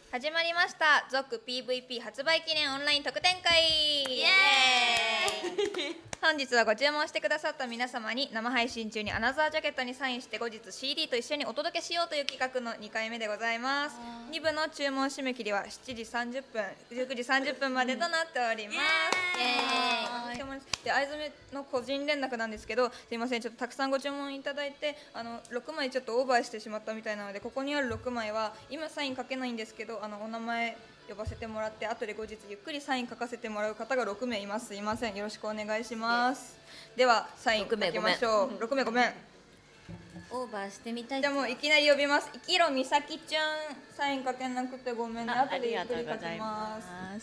始まりました続 PVP 発売記念オンライン特典会イエーイ本日はご注文してくださった皆様に生配信中にアナザージャケットにサインして後日 CD と一緒にお届けしようという企画の2回目でございます。2部の注文締め切りは7時30分19時30分までとなっております。イエーイで藍染めの個人連絡なんですけど、すいませんちょっとたくさんご注文いただいて6枚ちょっとオーバーしてしまったみたいなので、ここにある6枚は今サイン書けないんですけどお名前呼ばせてもらって後で後日ゆっくりサイン書かせてもらう方が6名います。すいません、よろしくお願いします。ではサイン書きましょう。6名ごめん、 オーバーしてみたい。 じゃあもういきなり呼びます。いきろみさきちゃん、サイン書けなくてごめんね。後でゆっくり書きます。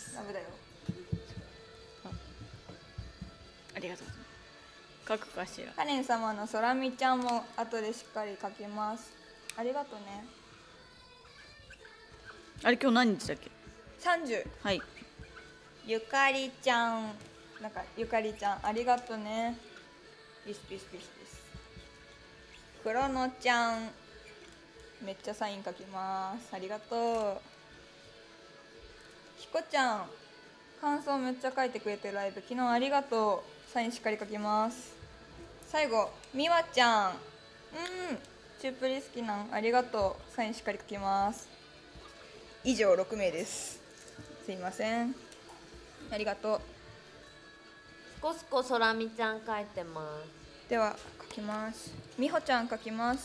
ダメだよ。 ありがとうございます。書くかしら。 カレン様のそらみちゃんも後でしっかり書きます。ありがとうね。 あれ今日何日だっけ ？30。 はい。 ゆかりちゃん、なんかゆかりちゃんありがとうね。ピスピスピスピス。クロノちゃん、めっちゃサイン書きます。ありがとう。ひこちゃん、感想めっちゃ書いてくれてるライブ昨日ありがとう。サインしっかり書きます。最後みわちゃん、チュープリ好きなんありがとう。サインしっかり書きます。以上6名です。すいません、ありがとう。 すこすこそらみちゃん書いてます。 では書きます。みほちゃん書きます。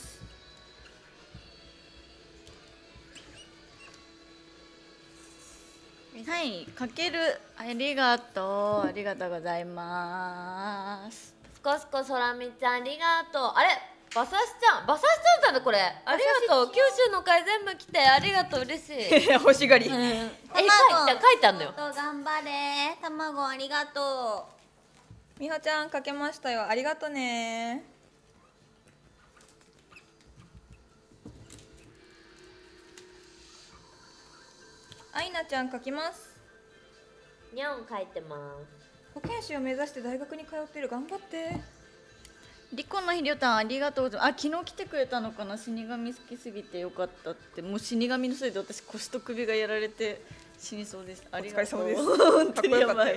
はい、かける。ありがとう。ありがとうございます。 すこすこそらみちゃんありがとう。あれ馬刺しちゃん、馬刺しちゃんだこれ。ありがとう。九州の会全部来てありがとう、嬉しい。 欲しがり。 書いてあんのよ。 頑張れ。卵ありがとみほちゃん書けましたよ。ありがとね。あいなちゃん書きます。 にゃん書いてます。 保健師を目指して大学に通ってる、頑張って。 リコのひりょたんありがとうございます。あ、昨日来てくれたのかな。死神好きすぎてよかったって。もう死神のせいで私腰と首がやられて死にそうです。ありがとう。 お疲れ様です。 本当にやばい。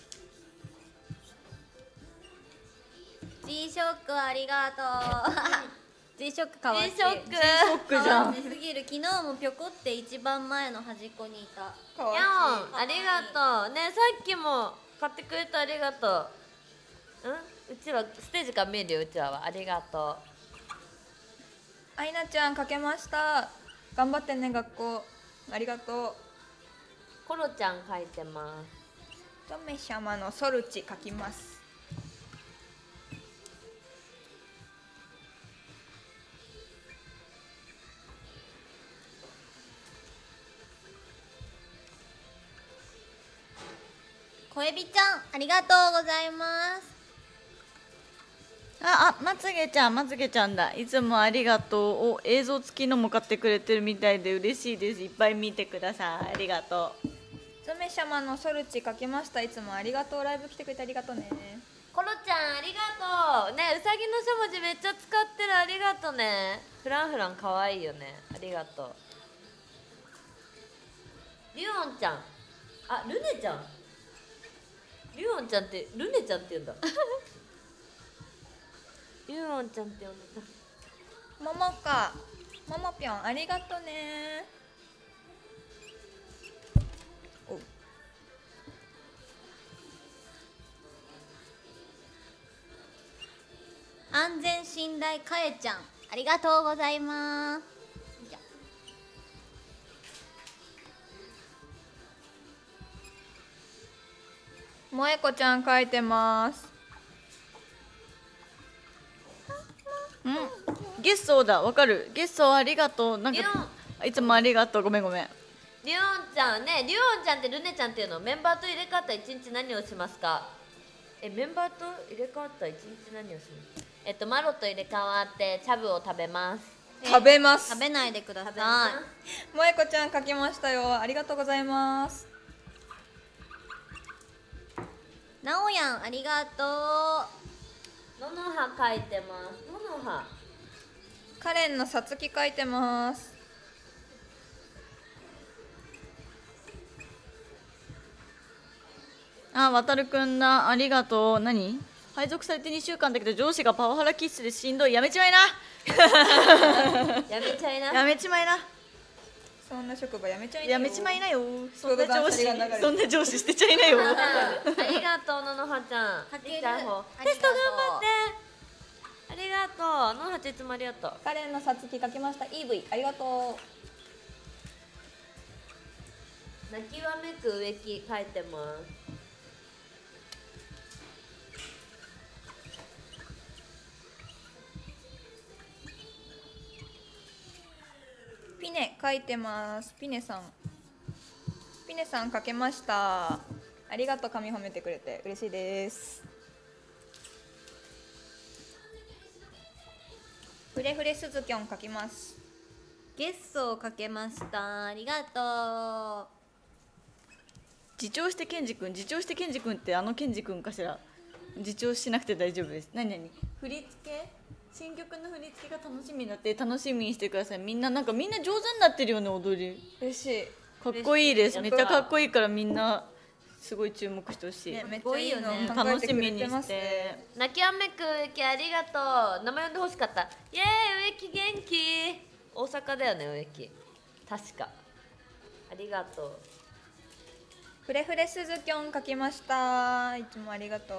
G ショックありがとう。G ショックかわいい。 G ショックショックじゃん。 すぎる。昨日もぴょこって一番前の端っこにいた。 かわいい。 にゃんありがとうね。さっきも買ってくれてありがとう。うちはステージから見えるよ。うちはありがとう。 あいなちゃん書けました。頑張ってね学校。ありがとう。 コロちゃん書いてます。 トメ様のソルチ書きます。 小エビちゃんありがとうございます。 まつげちゃん、まつげちゃんだ。いつもありがとう。お、映像付きのも買ってくれてるみたいで嬉しいです。いっぱい見てください。ありがとう。 トメ様のソルチ書きました。いつもありがとう。ライブ来てくれてありがとうね。 コロちゃんありがとうね。うさぎのしゃもじめっちゃ使ってる。ありがとうね。フランフランかわいいよね。ありがとう。リュウオンちゃん、あ、ルネちゃん、リュウオンちゃんってルネちゃんって言うんだ。リュウオンちゃんって呼んでた。 ももかももぴょんありがとね。 安全信頼かえちゃんありがとうございます。 もえこちゃん書いてます。 ゲストだ、わかる。ゲストありがとう。なんかいつもありがとう。ごめんごめん。 リュウオンちゃんね、リュウオンちゃんってルネちゃんっていうの。メンバーと入れ替わった一日何をしますか。メンバーと入れ替わった一日何をします。マロと入れ替わってチャブを食べます。 食べます。 食べないでください。 もえこちゃん書きましたよ。ありがとうございます。 なおやんありがとう。 ののは書いてます。ののはカレンのさつき書いてます。 あ、渡るくんだ、ありがとう。何？配属されて2週間だけど上司がパワハラ気質でしんどい。やめちまいな。 やめちゃいな。 やめちまいな。 そんな職場やめちゃいなよ。 やめちまいなよ。そんな上断司捨離が流れてるそんな上司捨てちゃいなよ。 ありがとうののはちゃん。 かけるりっちゃんほありがとうテスト頑張って。ありがとう。ののはちゃんいつもありがとう。 カレンのさつきかけました。EV ありがと泣きわめく植木書いてます。 う。ピネ書いてます。ピネさんかけました。ありがとう、髪褒めてくれて嬉しいです。フレフレスズキョン書きます。 ゲッソをかけました。ありがと自重してケンジ君ってあのケンジ君かしら。自重しなくて大丈夫です。何振り付け、新曲の振り付けが楽しみになって楽しみにしてください。みんな上手になってるよね、踊り。 嬉しい。 かっこいいです。めっちゃかっこいいからみんなすごい注目してほしい、 ね、めっちゃいいの考え楽てくしみにしれてますね。 て。 泣きわめく植木ありがとう。名前呼んでほしかった。イエーイ植木元気。大阪だよね植木。確か。ありがとう。 フレフレスズキョン書きました。いつもありがとう。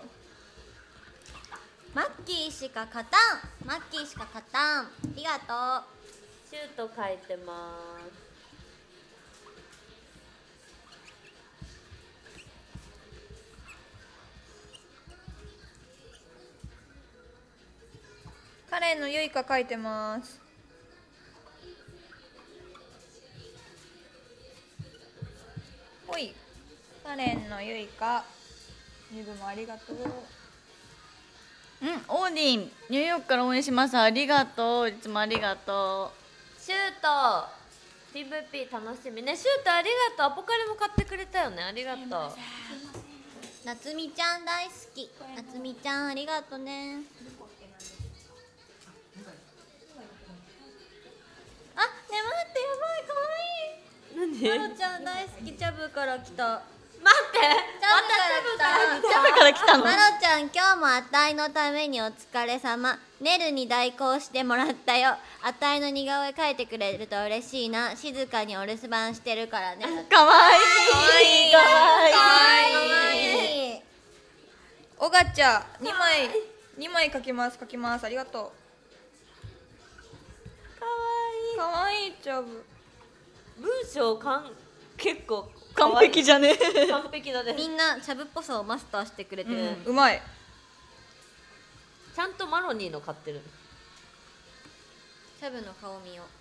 う。マッキーしか勝たん。マッキーしか勝たん。ありがとう。 シュート書いてます。 カレンのゆいか書いてます。ほい、カレンのゆいか、ニブもありがとう。 オーディンニューヨークから応援します。ありがとう。いつもありがとシュート PVP 楽しみね。シュートありがとう。アポカリも買ってくれたよね。ありがとう。 夏美ちゃん大好き。夏美ちゃんありがとね。あ、ね、待ってやばい、可愛い。 何？ まろちゃん大好き。チャブから来た。 待って。 チャブから来た。 う。ジャブから来たの。 まろちゃん、今日もあたいのためにお疲れ様。ねるに代行してもらったよ。あたいの似顔絵描いてくれると嬉しいな。静かにお留守番してるからね。 かわいい。かわいい。 おがちゃ2枚書きます。ありがとう。かわいいチャブ。 文章結構完璧じゃね。 完璧だね。 みんなチャブっぽさをマスターしてくれてる。 うまい。 ちゃんとマロニーの買ってる。 チャブの顔見よう。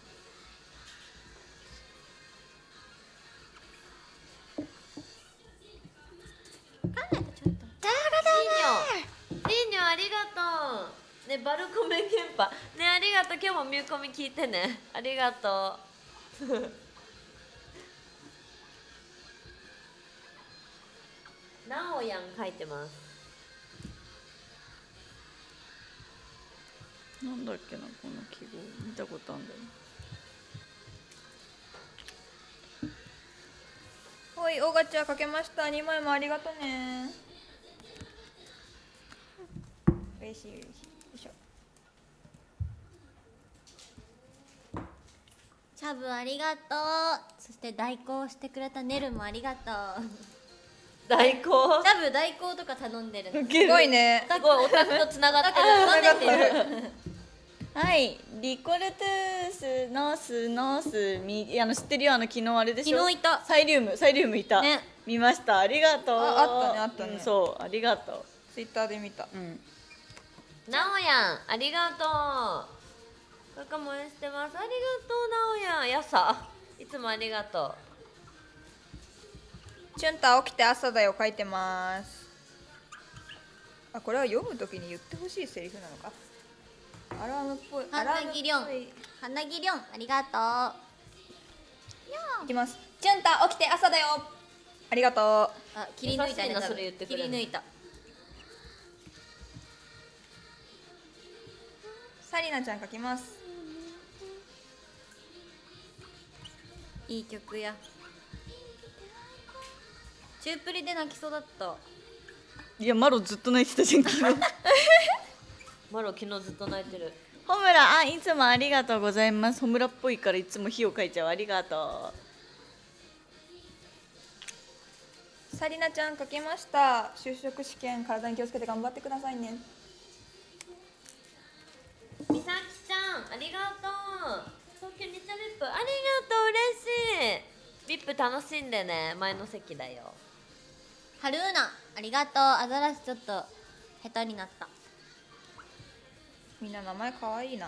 リーニョありがとう。ね、バルコメンケンパね、ありがとう。今日もミューコミ聞いてね。ありがとう。なおやん書いてます。 なんだっけな、この記号見たことあるんだよ。 ほい、おがちゃ書けました。2枚もありがとね。嬉しい。よいしょ。 チャブありがとう。そして代行してくれたネルもありがとう。 代行。 チャブ代行とか頼んでるの。 すごいね。 すごいオタクとつながってる。 繋がってる。 はい、リコルトゥースノース知ってるよ。昨日あれでしょ。 昨日いた。 サイリウムいた。 ね、 見ました。ありがとう。 あったね。 うん、そう、ありがとツイッターで見た。 う。うん。 なおやんありがとう。カカも応援してます。ありがとうなおやん。やさいつもありがとう。 チュンタ起きて朝だよ書いてます。あ、これは読むときに言ってほしいセリフなのか。アラームっぽい。 花木りょん。花木りょん、ありがとう。 いきます。チュンタ起きて朝だよ。ありがとう。 あ、切り抜いたね。 優しいな多分それ言ってくれる切り抜いた。 サリナちゃん書きます。 いい曲や。 チュープリで泣きそうだった。 いやマロずっと泣いてたじゃん昨日。 マロ昨日ずっと泣いてる。 ホムラ、いつもありがとうございます。ホムラっぽいからいつも火を描いちゃう。ありがとサリナちゃん書きました。就職試験体に気をつけて頑張ってくださいね。 みさきちゃんありがとう。東京日茶ビップありがとう、嬉しい。ビップ楽しんでね、前の席だよ。 ハルーナありがとう。アザラシちょっと下手になった。 みんな名前かわいいな。 う。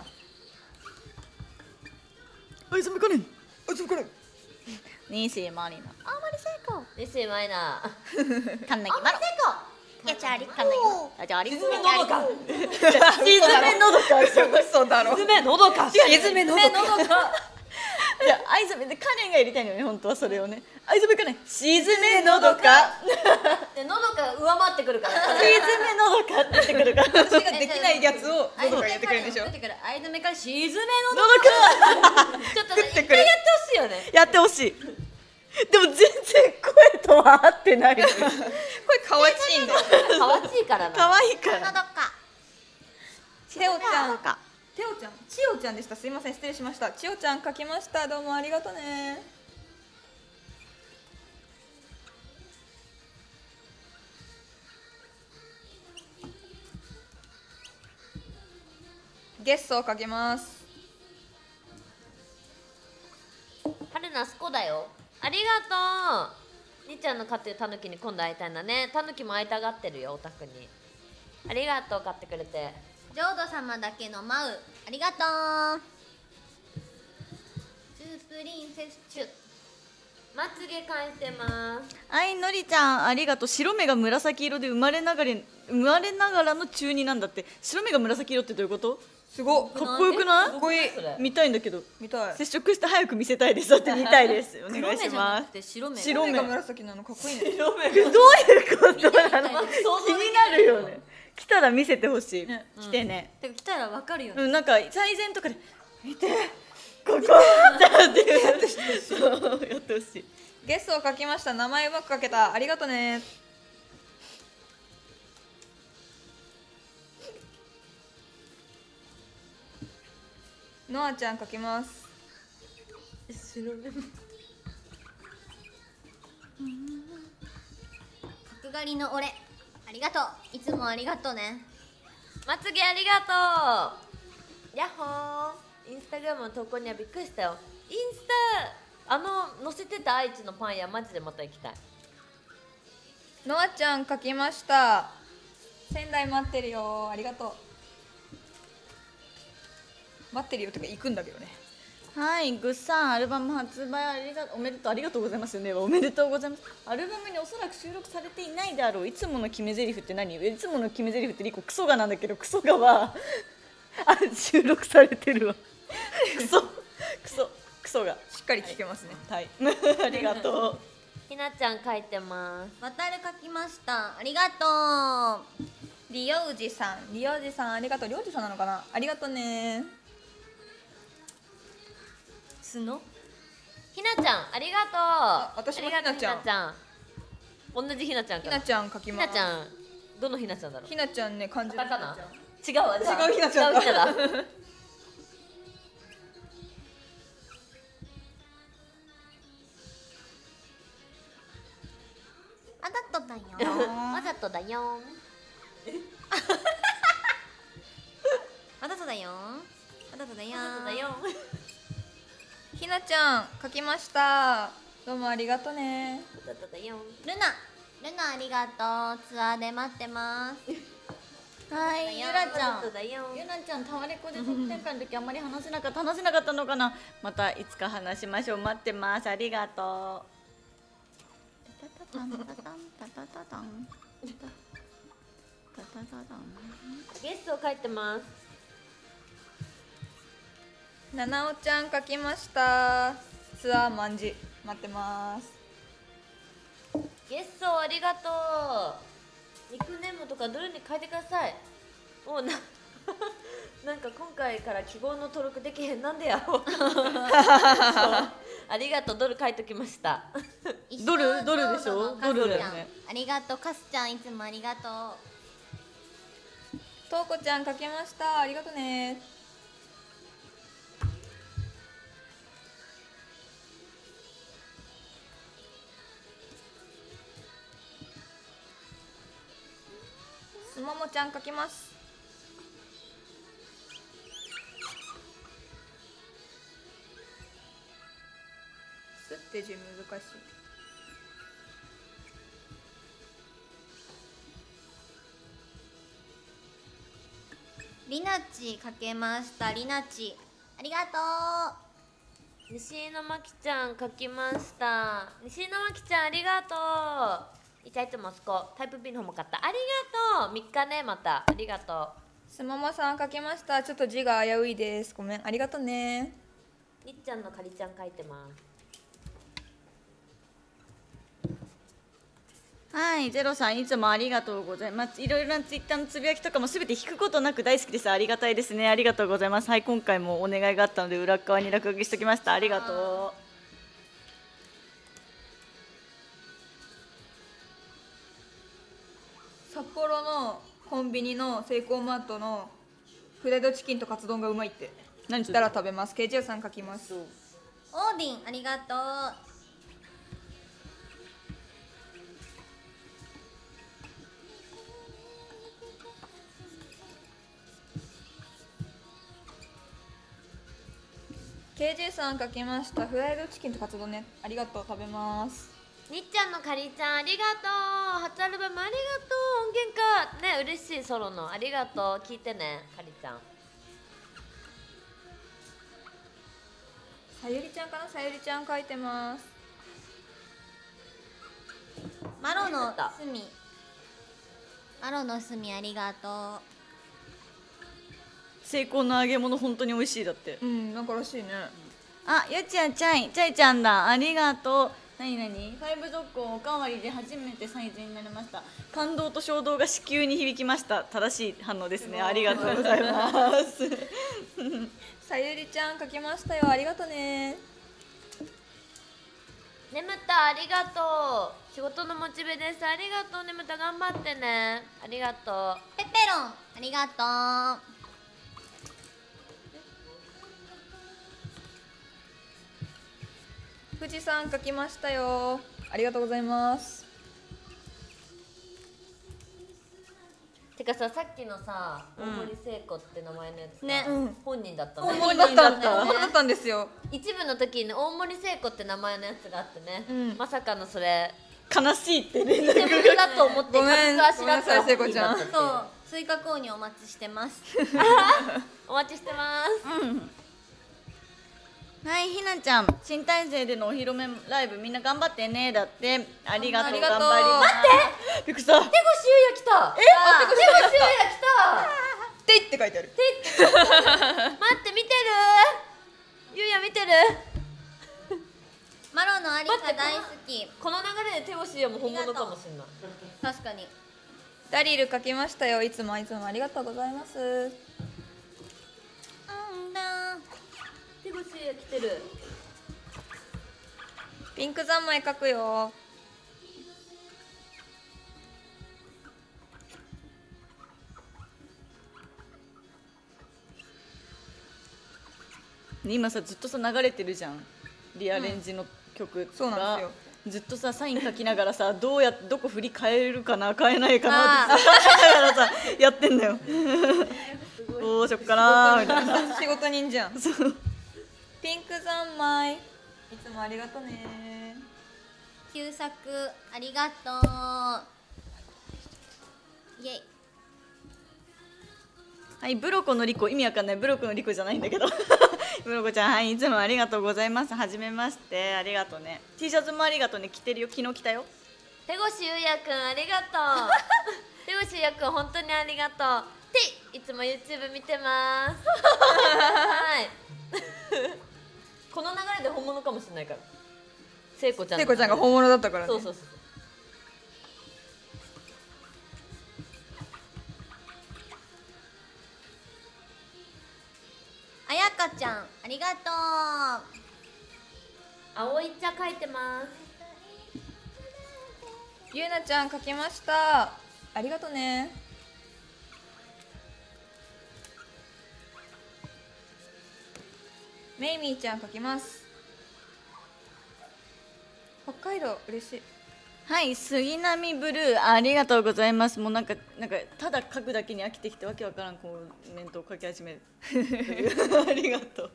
あいつもかねん。 あ、ちょっとこれ。 にしまりな。あまり成功。 ですよマイナー。 かんなぎまろ。 やちゃりかんなぎまろ。あじゃああり。 沈めのどか。 沈めのどか。 嘘だろ。 沈めのどか。 沈めのどか。 いや、あいずめでカレンがやりたいのよね、本当はそれをね。あいずめかねん。沈めのどか。 でのどか上回ってくるから。 沈めのどかって言ってくるから。 私ができないやつをどこかやってくれるんでしょ。 出てくる。あいずめから沈めののどか。 ちょっとね一回やってほしいよね。 やってほしい。でも全然声とは合ってないのよ。 これかわちいんだよ。 かわちいからな。 可愛いから。 のどか。 テオちゃんか。 テオちゃん、千代ちゃんでした。すいません、失礼しました。千代ちゃん書きました。どうもありがとうね。ゲッソを書きます。 はるなすこだよ。ありがとう。にちゃんの飼ってるタヌキに今度会いたいんだね。タヌキも会いたがってるよ、お宅に。ありがとう、買ってくれて。 浄土様だけのマウありがとう。ツープリンセスチュ。 まつげ描いてます。 はい、のりちゃんありがとう。白目が紫色で生まれながらの中二なんだって。白目が紫色ってどういうこと？ すごっ。 かっこよくない？ かっこいい。 それ見たいんだけど。 見たい。 接触して早く見せたいです。だって見たいです。お願いし黒目じゃなます。 くて白目。 白目目が紫なのかっこいいね。 どういうことなの？気になるよね。来たら見せてほしい。 ね来てね。 てか来たらわかるよね。 うん、なんか最前とかで見てここだってそうやってほしい。 ゲストを書きました。名前うまく書けた。ありがとね。ノアちゃん書きます。 角刈りの俺ありがとう。いつもありがとうね。 まつげありがとう。やっほー。インスタグラムの投稿にはびっくりしたよ。インスタ載せてた愛知のパン屋マジでまた行きたい。 ノアちゃん書きました。仙台待ってるよ。ありがとう。待ってるよとか行くんだけどね。 はい、グッサンアルバム発売おめでとう、ありがとうございますよね。おめでとうございます。アルバムにおそらく収録されていないであろう。いつもの決め台詞って何？いつもの決め台詞ってリコクソがなんだけど、クソがは収録されてるわ。クソがしっかり聞けますね。 はいありがとう。 ひなちゃん書いてます。 わたる書きました。ありがとう。 リオウジさん、リオウジさんありがとう。リオウジさんなのかな？ありがとうね。 すのひなちゃんありがとう。 私もありがとうひなちゃんひなちゃん。同じひなちゃんかな。 ひなちゃん書きひます。 なちゃんどのひなちゃんだろう。 ひなちゃんね、漢字のカタカナひなちゃん。 違うわ。じゃあ違うひなちゃんだ違うひなだ。 あだとだよ。 わざとだよ。 あだとだよ。あだとだよ。 わざとだよ。 ひなちゃん書きました。どうもありがとね。 わざとだよ。 ルナありがとう。ツアーで待ってますはい、ゆらちゃんわざとだよ。 ゆらちゃんタワレコで特典会の時あんまり話せなかったのかな。またいつか話しましょう。待ってます。ありがとう。タタタタンタタンタタタタンタタタタン。 ゲストを書いてます。 ななおちゃん書きました。ツアーまんじ待ってます。 ゲストありがとう。ニックネームとかどれに書いてください。もうなんか今回から記号の登録できへんなんでやろそうありがとうドル書いときましたドルでしょ。ドルだよね。 ありがとう。カスちゃんいつもありがとう。 とうこちゃん書けました。ありがとね。すももちゃん書きます。すって字難しい。 りなちかけました。りなちありがと西野真紀ちゃん書きました西野真紀ちゃんありがとういたいとモスコタイプ B の方も買ったありがとう3日ねまたありがとすももさん書きました。ちょっと字が危ういです。ごめん。ありがとね。 うにっちゃんのかりちゃん書いてますはい、ゼロさんいつもありがとうございます。いろいろなツイッターのつぶやきとかもすべて引くことなく大好きです。ありがたいですね。ありがとうございます。はい、今回もお願いがあったので裏側に落書きしておきました。ありがと札幌のコンビニのセイコーマートのフライドチキンとカツ丼がうまいってう。何それ言ったら食べます。KJ さん書きます。 う。オーディンありがとう。 KJ さん書きました。フライドチキンとカツ丼ね。ありがとう。食べます。 にっちゃんのかりちゃんありがとう初アルバムありがとう音源かね嬉しいソロのありがとう聞いてねかりちゃんさゆりちゃんかな。さゆりちゃん書いてます。 マロの隅マロの隅ありがと成功の揚げ物本当に美味しいだって。 うんなんからしいね。 あ、ゆちゃんちゃいちゃんだ。ありがとう。なになにファイブゾッコンおかわりで初めてサイズになりました。感動と衝動が子宮に響きました。正しい反応ですね。ありがとうございますさゆりちゃん書きましたよ。ありがとね。 ねむたありがとう仕事のモチベですありがとうねむた頑張ってねありがとうう。ペペロンありがとう。 富士山書きましたよ。ありがとうございます。 てかさっきのさ大森聖子って名前のやつさ、 ね本人だった本ね物だった本人だった本物だったんですよ。 一部の時に大森聖子って名前のやつがあってね、 うんまさかのそれ悲しいって連絡偽物だと思ってごめん客があしらったらごめんなさい聖子ちゃん本人だったそうっていう追加購入お待ちしてますお待ちしてますはい、ひなちゃん新体制でのお披露目ライブみんな頑張ってねだって。ありがとう。 ありがとう頑張ります。待ってびっくりした。 手越優也来た手越優也来たていって書いてある。 待って見てるゆうや見てるマロのありか大好き。 この流れで手越優也も本物かもしれない確かに。 ダリル書きましたよ。いつもありがとうございます。 うんだ手越優也来てるピンク三昧書くよ。 今さずっとさ流れてるじゃんリアレンジの曲が、 そうなんですよ。 ずっとさサイン書きながらさどこ振り変えるかな変えないかなってずっと考えながらさやってんだよどうしよっかなーみたいな仕事人じゃん。 そうピンク三昧いつもありがとね。 旧作ありがとう。イエイ。 はい、ブロコのリコ意味わかんないブロコのリコじゃないんだけどブロコちゃんはいいつもありがとうございます。はじめましてありがとうね。 T シャツもありがとうね。着てるよ昨日着たよ。 手越優也くんありがとう手越優也くん本当にありがとういつも YouTube 見てますはいこの流れで本物かもしれないから聖子ちゃん聖子ちゃんが本物だったからね。 そうそうそうかちゃんありがとう。 青い茶書いてます。 ゆうなちゃん書きました。ありがとね。めいみーちゃん書きます。北海道嬉しい。 はい、杉並ブルーありがとうございます。もうなんかただ書くだけに飽きてきてわけわからんコメントを書き始めるありがとう。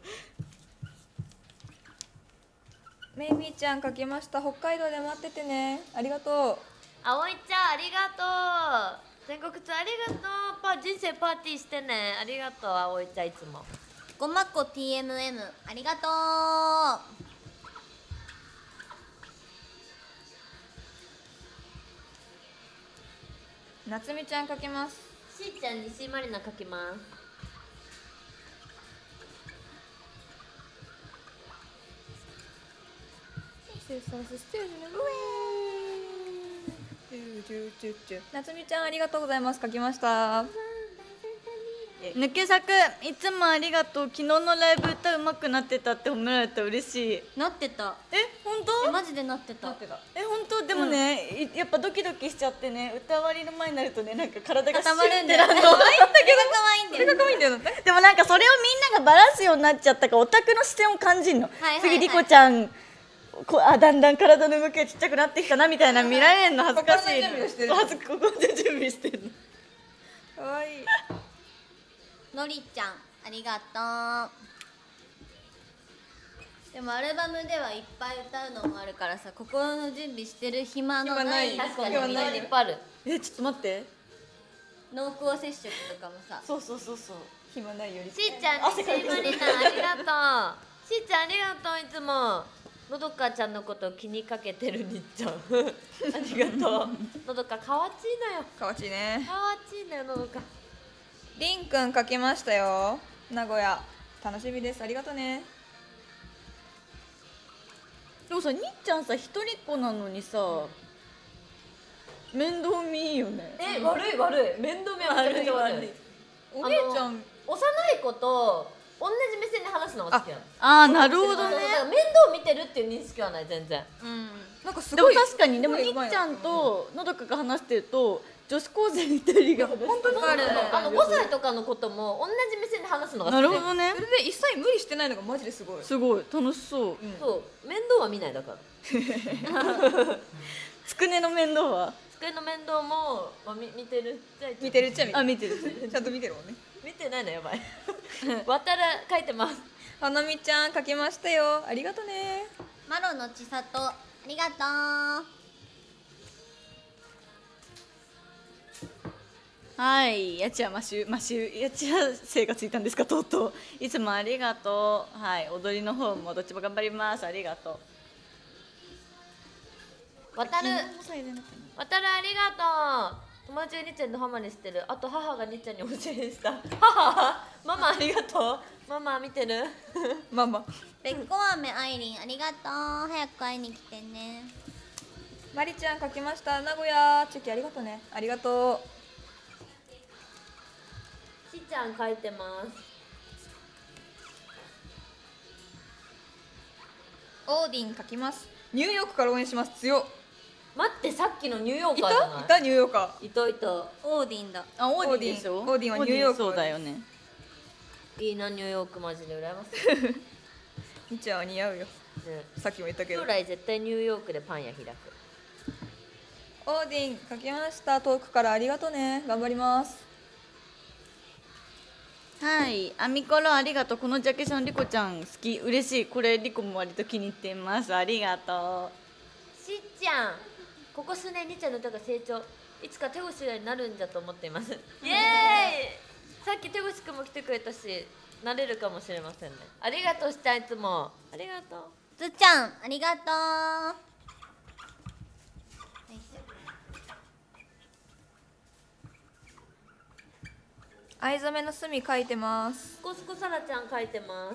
めいみーちゃん書きました。北海道で待っててね。ありがとう。 青い茶ありがとう。全国津ありがとう。人生パーティーしてね。ありがとう青い茶いつも。 ごまこ TMM ありがとう。 なつみちゃん書きます。 しーちゃん西まりな書きます。 なつみちゃんありがとうございます。書きました。 抜け作いつもありがとう。昨日のライブ歌うまくなってたって褒められたら嬉しい。 なってた。 本当？ マジでなってた。 本当でもね、やっぱドキドキしちゃってね、歌割りの前になるとね、なんか体が固まるんだよね。 シュッてなるの。 可愛いんだよね。 可愛いんだよね。 でもなんかそれをみんながバラすようになっちゃったからオタクの視点を感じんの。次リコちゃんだんだん体の動きがちっちゃくなってきたなみたいな見られるの恥ずかしいの。ここで準備してるの。 可愛い。 のりちゃんありがとう。でもアルバムではいっぱい歌うのもあるからさ、心の準備してる暇のない暇ない確かにみんなにいっぱいある。 ちょっと待って。 濃厚接触とかもさ。 そう暇ないより。 しーちゃん西まりなありがとう。しーちゃんありがとう。いつものどかちゃんのことを気にかけてるにっちゃんありがとう。のどかかわちいのよ。 かわちいね。 かわちいのよのどか。 りんくん書きましたよ。名古屋楽しみです。ありがとね。 でもさ、にっちゃんさ一人っ子なのにさ面倒見いいよね。 悪い面倒見はめちゃくちゃ悪い。 お姉ちゃん幼い子と同じ目線で話すのが好きなの。 あーなるほどね。 だから面倒見てるっていう認識はない全然。 なんかすでもごい。 確かにでもにっすごいちゃんとのどかが話してると女子高生2人が本当にある。 5歳とかのことも同じ目線で話すのが好き。 なるほどねそ。れで一切無理してないのがマジですごい。 すごい楽しそう。 そう面倒は見ないだから。 つくねの面倒は机の面倒も、見てる見てるっちゃ見てる。 見てる。 ちゃんと見てるもんね。 見てないのやばい。わたら書いてます。 はなみちゃん書きましたよ。ありがとね。 マロのちさとありがとう。 はい、やちやましゅやちや生がついたんですか。とうとういつもありがとう。はい、踊りの方もどっちも頑張ります。ありがとう。 わたるありがとう。友達がにっちゃんのハマにしてる。あと母がにっちゃんに教えした母ママありがとう。ママ見てるママ。 べっこ飴あいりんありがとう。早く会いに来てね。 まりちゃん書きました。名古屋チェキありがとうね。ありがとう。 しーちゃん書いてます。 オーディン書きます。ニューヨークから応援します。強っ。 待ってさっきのニューヨーいカーじゃない。 たニューヨーカいたいた。 オーディンだ。 あ、オーディンでしょ。 オーディンはニューヨークそうだよね。 いいなニューヨークマジで羨ましい。 ー。みっちゃんは似合うよ。 ねさっきも言ったけど。 将来絶対ニューヨークでパン屋開く。 オーディン書きました。遠くからありがとうね。頑張ります。 はい、アミコロありがとう。このジャケ写のリコちゃん好き。嬉しい。これリコも割と気に入っています。ありがとしっちゃんここ数年にっちゃんの歌が成長。いつか手越になるんじゃと思っています。イエーイ。さっき手越くんも来てくれたしなれるかもしれませんね。ありがとうしちゃんいつもありがとう。 ずちゃんありがとう。 藍染めの墨書いてます。 すこすこさらちゃん書いてます。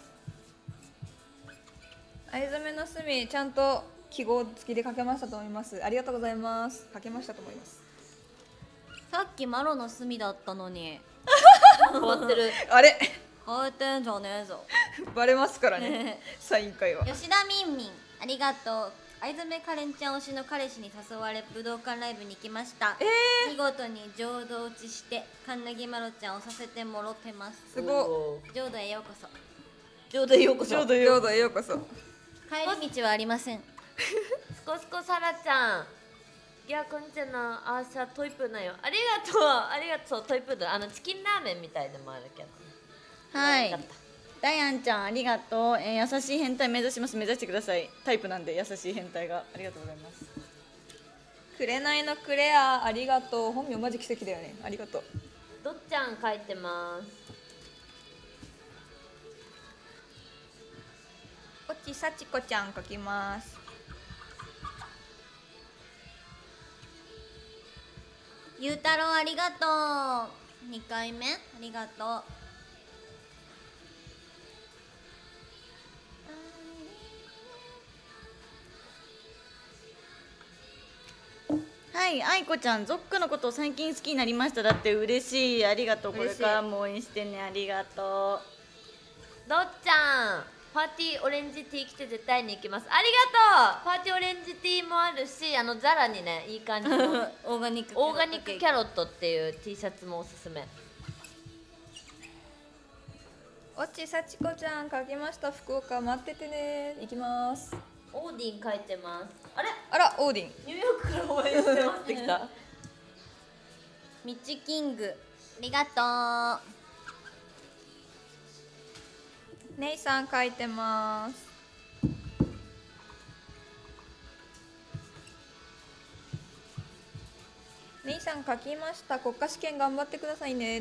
藍染めの墨ちゃんと記号付きで書けましたと思います。ありがとうございます。書けましたと思います。 さっきマロの墨だったのに。 変わってる。 あれ変えてんじゃねえぞ。 バレますからねサイン会は。 吉田みんみんありがとう。藍染カレンちゃん推しの彼氏に誘われ武道館ライブに行きました。見事に浄土打ちしてカンナギマロちゃんをさせてもろてます。 すご浄土へようこそ。 浄土へようこそ。 ちょうどようこそ。 帰り道はありません。 すこすこさらちゃん。いやこんにちは。あーさトイプーだよ。ありがとうありがとうトイプーだ。チキンラーメンみたいでもあるけど。 はいよかった。 ダイアンちゃんありがとう、優しい変態目指します。目指してください。タイプなんで優しい変態が。ありがとうございます。 紅のクレアありがとう。本名マジ奇跡だよね。ありがとう。 どっちゃん書いてます。 こっちさちこちゃん書きます。 ゆうたろうありがとう。2回目ありがとう。 はい、愛子ちゃん、ゾックのことを最近好きになりました。だって嬉しい。ありがとう。これからも応援してね。ありがとどっちゃんパーティーオレンジティー着て絶対に行きます。ありがとう。パーティーオレンジティーもあるし、ザラにねいい感じのオーガニックオーガニックキャロットっていう T シャツもおすすめ。 おっちさちこちゃん書きました。福岡待っててね。行きます。 オーディン書いてます。あれあらオーディン。 ニューヨークから応援してますってきた。 ミッチキングありがとネイさん書いてます。ネイさん書きました。国家試験頑張ってくださいね。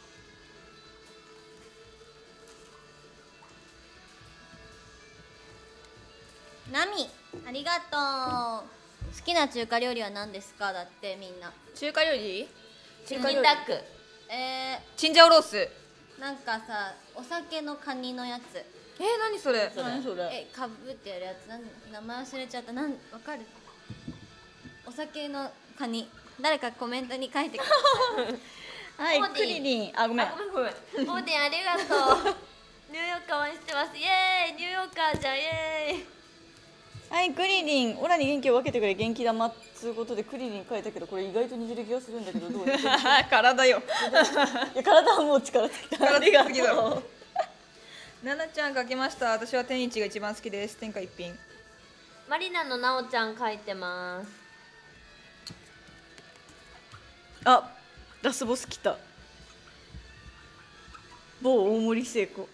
う。ナミありがとう。好きな中華料理は何ですか？だってみんな。 中華料理？ チキンタック。 チンジャオロース。 なんかさお酒のカニのやつ。 何それ？ う。何それ。 かぶってやるやつ名前忘れちゃった。わかる？お酒のカニ。誰かコメントに書いてください。 はい、クリリン。あ、ごめん。 ごめん。オーディンありがとう。ニューヨーカー応援してます。イエーイニューヨーカーじゃんイエーイ。 はい、クリリン。オラに元気を分けてくれ。元気玉っつうことでクリリン書いたけど、これ意外と似てる気がするんだけど、どう？い体よ。 や、体はもう力つきた。 体ありがつきだろとう。 ななちゃん書きました。私は天一が一番好きです。天下一品。 マリナのなおちゃん書いてます。 あ、ラスボス来た。某大森聖子。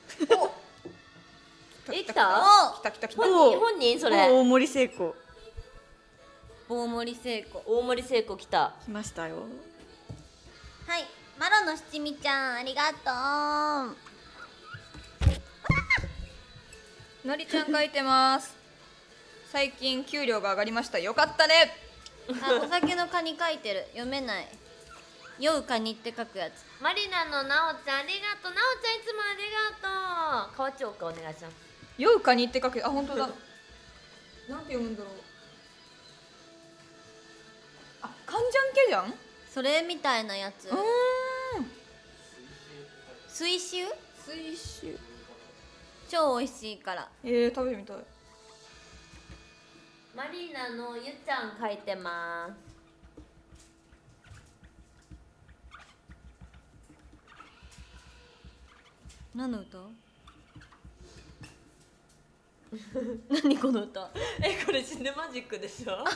来た？ 来た。 本人それ。 某大森聖子。 大森聖子。 大森聖子来た。 来ましたよ。 はいマロの七味ちゃんありがとう。 のりちゃん書いてます。最近給料が上がりました。よかったね。 お酒のカニ書いてる。読めない。酔うカニって書くやつ。 マリナのなおちゃんありがとう。なおちゃんいつもありがとう。河内岡お願いします。 酔うカニって書く。あ、本当だ。なんて読むんだろう。あ、カンジャンケじゃん。 それみたいなやつ。 うーん。 水酒？ 水酒。 超美味しいから。 食べてみたい。 マリナのゆちゃん書いてます。 何の歌？ 何この歌？これシネマジックでしょ？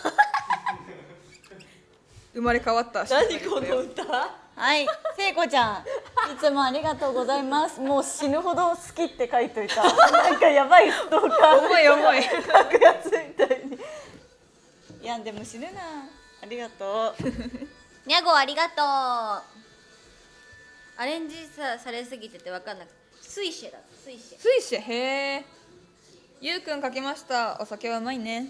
生まれ変わった。 何この歌？ はい、聖子ちゃん、いつもありがとうございます。もう死ぬほど好きって書いといた。なんかやばいストーカー。 重い。 書くやつみたいに。いや、でも死ぬな。ありがとう。 にゃごありがとう。アレンジされすぎてて分かんなくて。水シェだ。水シェ。 水車。へえ。ゆうくん書きました。お酒はうまいね。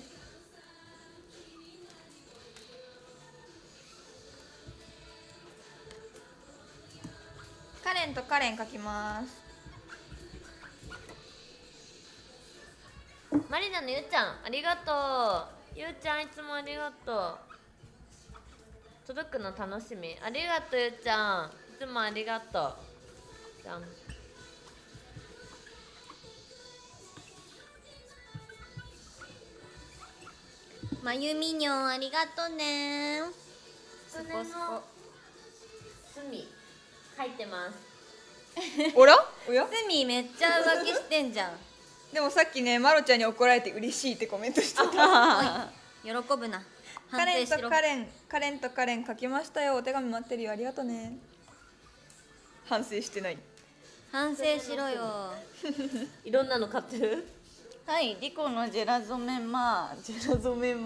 カレンとカレン書きます。 マリナのゆちゃんありがとう。ゆうちゃんいつもありがとう。届くの楽しみ。ありがとうゆうちゃん。いつもありがとう。じゃん。 まゆみにょんありがとね。 スポスポ隅書いてます。 おらおやスミめっちゃ浮気してんじゃん。 でもさっきねまろちゃんに怒られて嬉しいってコメントしてた。 喜ぶな。 カ反省しろ。 レンとカレン書きましたよ、お手紙待ってるよ、ありがとね。反省してない。 反省しろよ。 いろんなの買ってる。 はい、リコのジェラゾメンマーい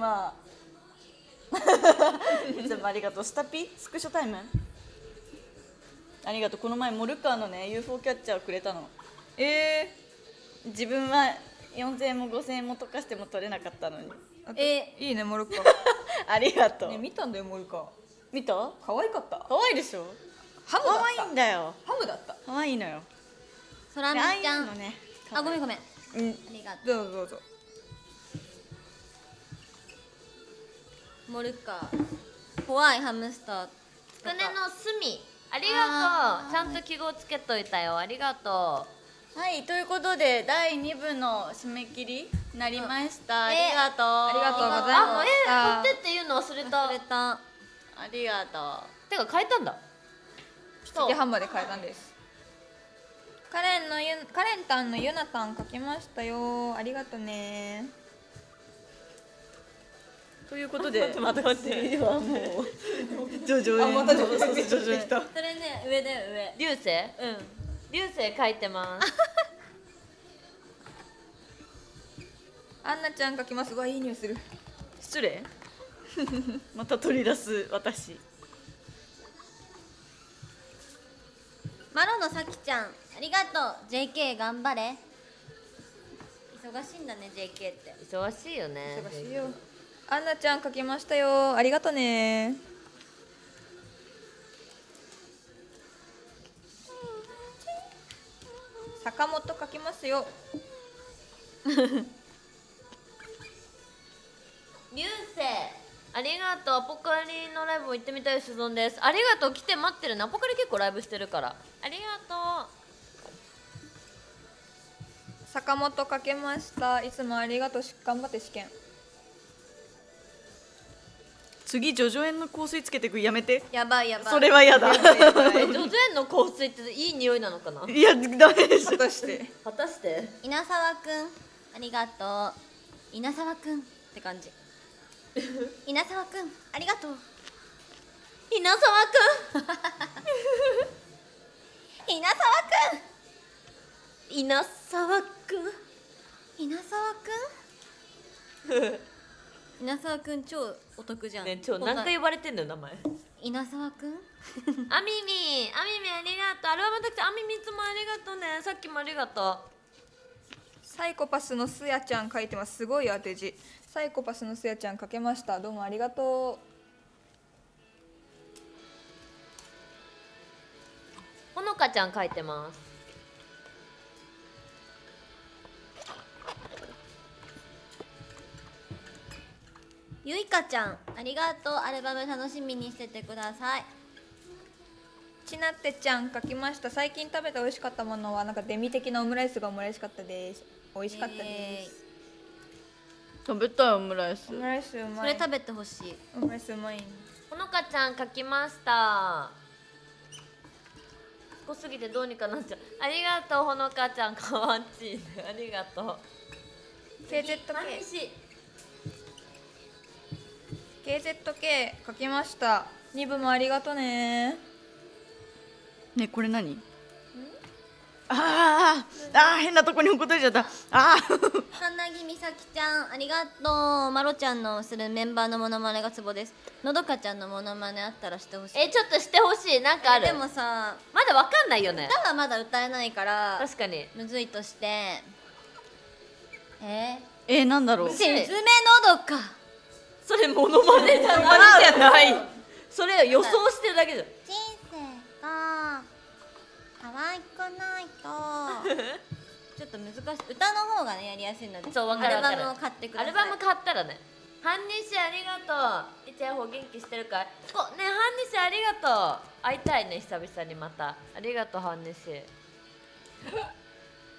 つもありがとう。スタピスクショタイムありがとう。この前モルカーのね UFO キャッチャーをくれたの。自分は4000円も5000円も溶かしても取れなかったのに。 いいねモルカありがとう、 ね、見たんだよモルカ見た？ 可愛かった。 可愛いでしょ。 ハムだった。 可愛いんだよ。 ハムだった。 可愛いのよ。 そらみちゃん。 のね。 あ、ごめんごめん。あうん、 りがとどうぞどうぞ。 う。モルカー。怖いハムスター。 つくねの隅ありがとう。ちゃんと記号つけといたよ。ありがとはい、ということで第2部の締め切りになりました。ありがとう。 ありがとうございあ、 ま買ってっていうの忘れた。 忘れた。 ありがとてか変えたんだ。 でハンマーで変えたんです。カレンタンのユナタン書きましたよ、ありがとね。 う。ということで、 待ってではもう徐々にまた徐々に徐々にそれね、上だよ上。 流星流星書いてますアンナちゃん書きます。わ、いい匂いする。 失礼また取り出す私。 マロのさきちゃん、ありがとう。 JK 頑張れ。忙しいんだね JK って。 忙しいよね。 忙しいよ。アンナちゃん書きましたよ、ありがとね。坂本書きますよ。 流星ありがとう。アポカリのライブも行ってみたい。所存です。ありがとう。来て待ってるね。アポカリ結構ライブしてるから。ありがと坂本書けました。いつもありがとう。頑張って試験。 次ジョジョ園の香水つけてくやめて。 やばいやばい。 それは嫌だ。 う。ジョジョ園の香水っていい匂いなのかな。 いやダメでしょ。 果たして果たして稲沢くん、ありがとう。稲沢くんって感じ。稲沢くん、ありがとう。 稲沢くん稲沢くん。 稲沢く稲沢くん。稲沢くん超お得じゃん。 んね、何回呼ばれてんのよ名前稲沢くん。 あみみありがとう。アルバムたくさんあみみいつもありがとうね。さっきもありがとサイコパスのすやちゃん書いてます。すごい当て字。サイコパスのすやちゃん書けました。どうもありがとう。ほのかちゃん書いてます。 ゆいかちゃん、ありがとう。アルバム楽しみにしててください。 う。ちなってちゃん書きました。最近食べて美味しかったものはなんかデミ的なオムライスが美味しかったです。美味しかったです。 食べたいオムライスオムライスうまい。 それ食べてほしい。 オムライスうまい。 ほのかちゃん書きました。少すぎてどうにかなっちゃう。ありがとうほのかちゃん。かわちいね。ありがとう。 KZK 寂しい。 KZK 書きました。2部もありがとね。 ね、これ何？変なとこに落っことれちゃった。 花木美咲ちゃん、ありがとう。まろちゃんのするメンバーのモノマネがツボです。のどかちゃんのモノマネあったらしてほしい。 ちょっとしてほしい。なんかある。 でもさ、 まだわかんないよね。 歌はまだ歌えないから確かに。 むずいとして、 なんだろう。 むず沈めのどか。 それモノマネじゃない。それを予想してるだけじゃん。 人生が可愛くないとちょっと難しい。歌の方がねやりやすいので、 そう、わかるわかる。 アルバムを買ってください。 アルバム買ったらね。半日ありがとう。いちゃんほ元気してるかい。ね、半日ありがとう。会いたいね、久々にまた。ありがとう、半日。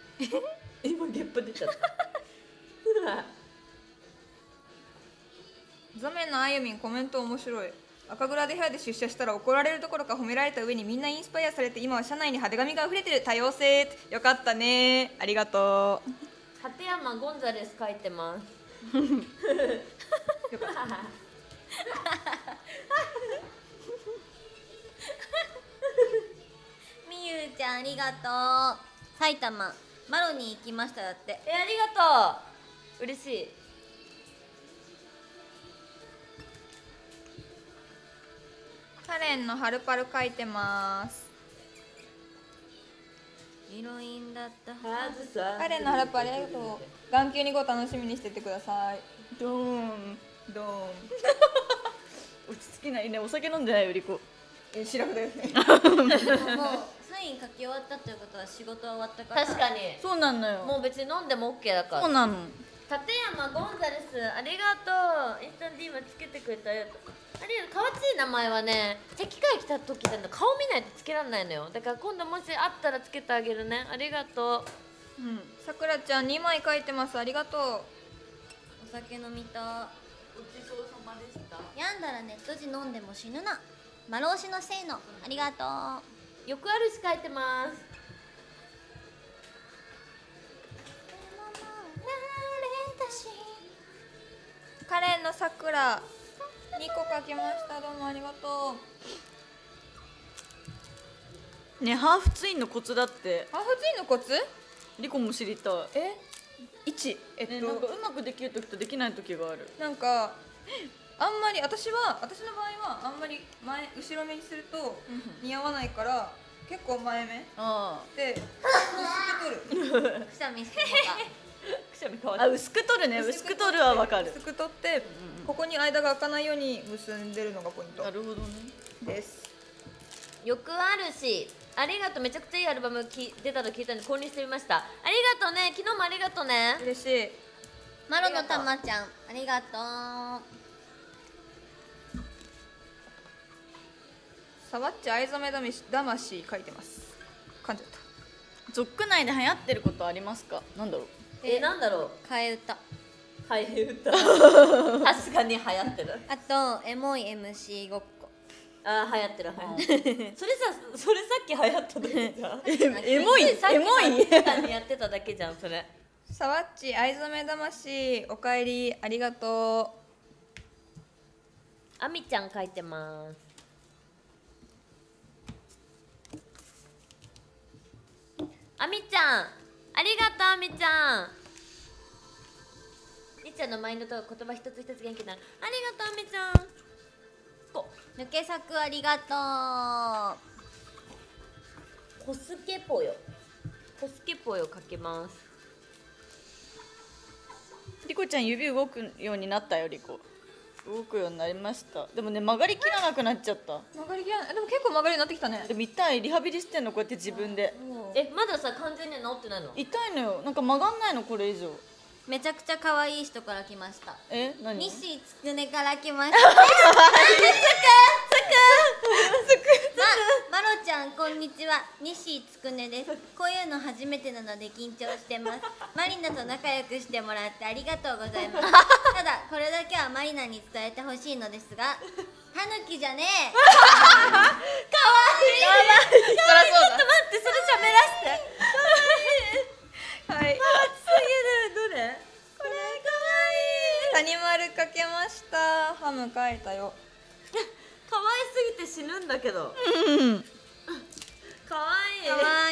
今ゲップ出ちゃった。 ザメのあゆみんコメント面白い。赤グラで部屋で出社したら怒られるどころか褒められた上にみんなインスパイアされて今は社内に派手髪が溢れてる。多様性。よかったね、ありがと立山ゴンザレス書いてますう。よかった。 みゆちゃんありがとう。埼玉マロに行きましただって。 ありがとう、嬉しい。 カレンのハルパル書いてます。 ヒロインだったはずさ。 カレンのハルパルありがとう。眼球にご楽しみにしててください。 ドーンドーン落ち着きないね。お酒飲んでないよリコ。 シラフだよね。 もうサイン書き終わったということは仕事は終わったから。 確かにそうなのよ。 もう別に飲んでも OK だから。 そうなの。 立山ゴンザレスありがとう。インスタント D もつけてくれてありがとう。ありがとう。かわちい名前はね、敵会来た時だと顔見ないとつけられないのよ。だから今度もしあったらつけてあげるね。ありがとう。 さくらちゃん2枚書いてます。ありがとう。 お酒飲みた。 ごちそうさまでした。 病んだらネット時飲んでも死ぬな。マロ推しのせいのありがとう。 よくあるし書いてます。 カレンのさくら2個書きました。どうもありがとう。 ね、ハーフツインのコツだって。 ハーフツインのコツ？ リコも知りたい。 1 ね、なんかうまくできる時とできない時がある。 なんかあんまり私の場合はあんまり後ろ目にすると似合わないから結構前目あで薄く取る。 くしゃみするくしゃみ変わあ、薄く取るね。薄く取るはわかる。 薄く取ってここに間が開かないように結んでるのがポイントなるほどね。 です。 よくあるし、ありがとう。めちゃくちゃいいアルバム出たと聞いたんで購入してみました。ありがとうね。昨日もありがとうね。 嬉しい。 マロのたまちゃんありがとう。 サワッチ藍染め魂書いてます。噛んじゃった。 ゾック内で流行ってることありますか？なんだろう。 なんだろう。 替え歌。 替え歌確かに流行ってる。 あとエモい MC ごっこ。 あー流行ってる流行ってるそれさっき流行っただけじゃんエモいさっきエモいにやってただけじゃんそれ。 サワッチ藍染め魂おかえりありがとあみちゃん書いてます。あみちゃんありがとう。あみちゃんみっちゃんのマインドと言葉一つ一つ元気になる。ありがとうあみちゃん。 抜け作ありがとう。 コスケぽよかけます。 リコちゃん指動くようになったよ。リコ動くようになりました。でもね、曲がりきらなくなっちゃった。 う。曲がりきらない。でも結構曲がりになってきたね。 でも痛い。リハビリしてんのこうやって自分で。 まださ完全には治ってないの？ 痛いのよ。なんか曲がんないのこれ以上。 めちゃくちゃ可愛い人から来ました。 何？ 西つくねから来ましたマロちゃんこんにちは、西つくねです。こういうの初めてなので緊張してます。マリナと仲良くしてもらってありがとうございます。ただこれだけはマリナに伝えてほしいのですが、タヌキじゃねえ。かわいい。 そりゃそうだ。 待ってそれ喋らせて。 はい。 どれ？これ谷丸かけました。ハム書いたよ。 可愛すぎて死ぬんだけど。可愛い。 かわい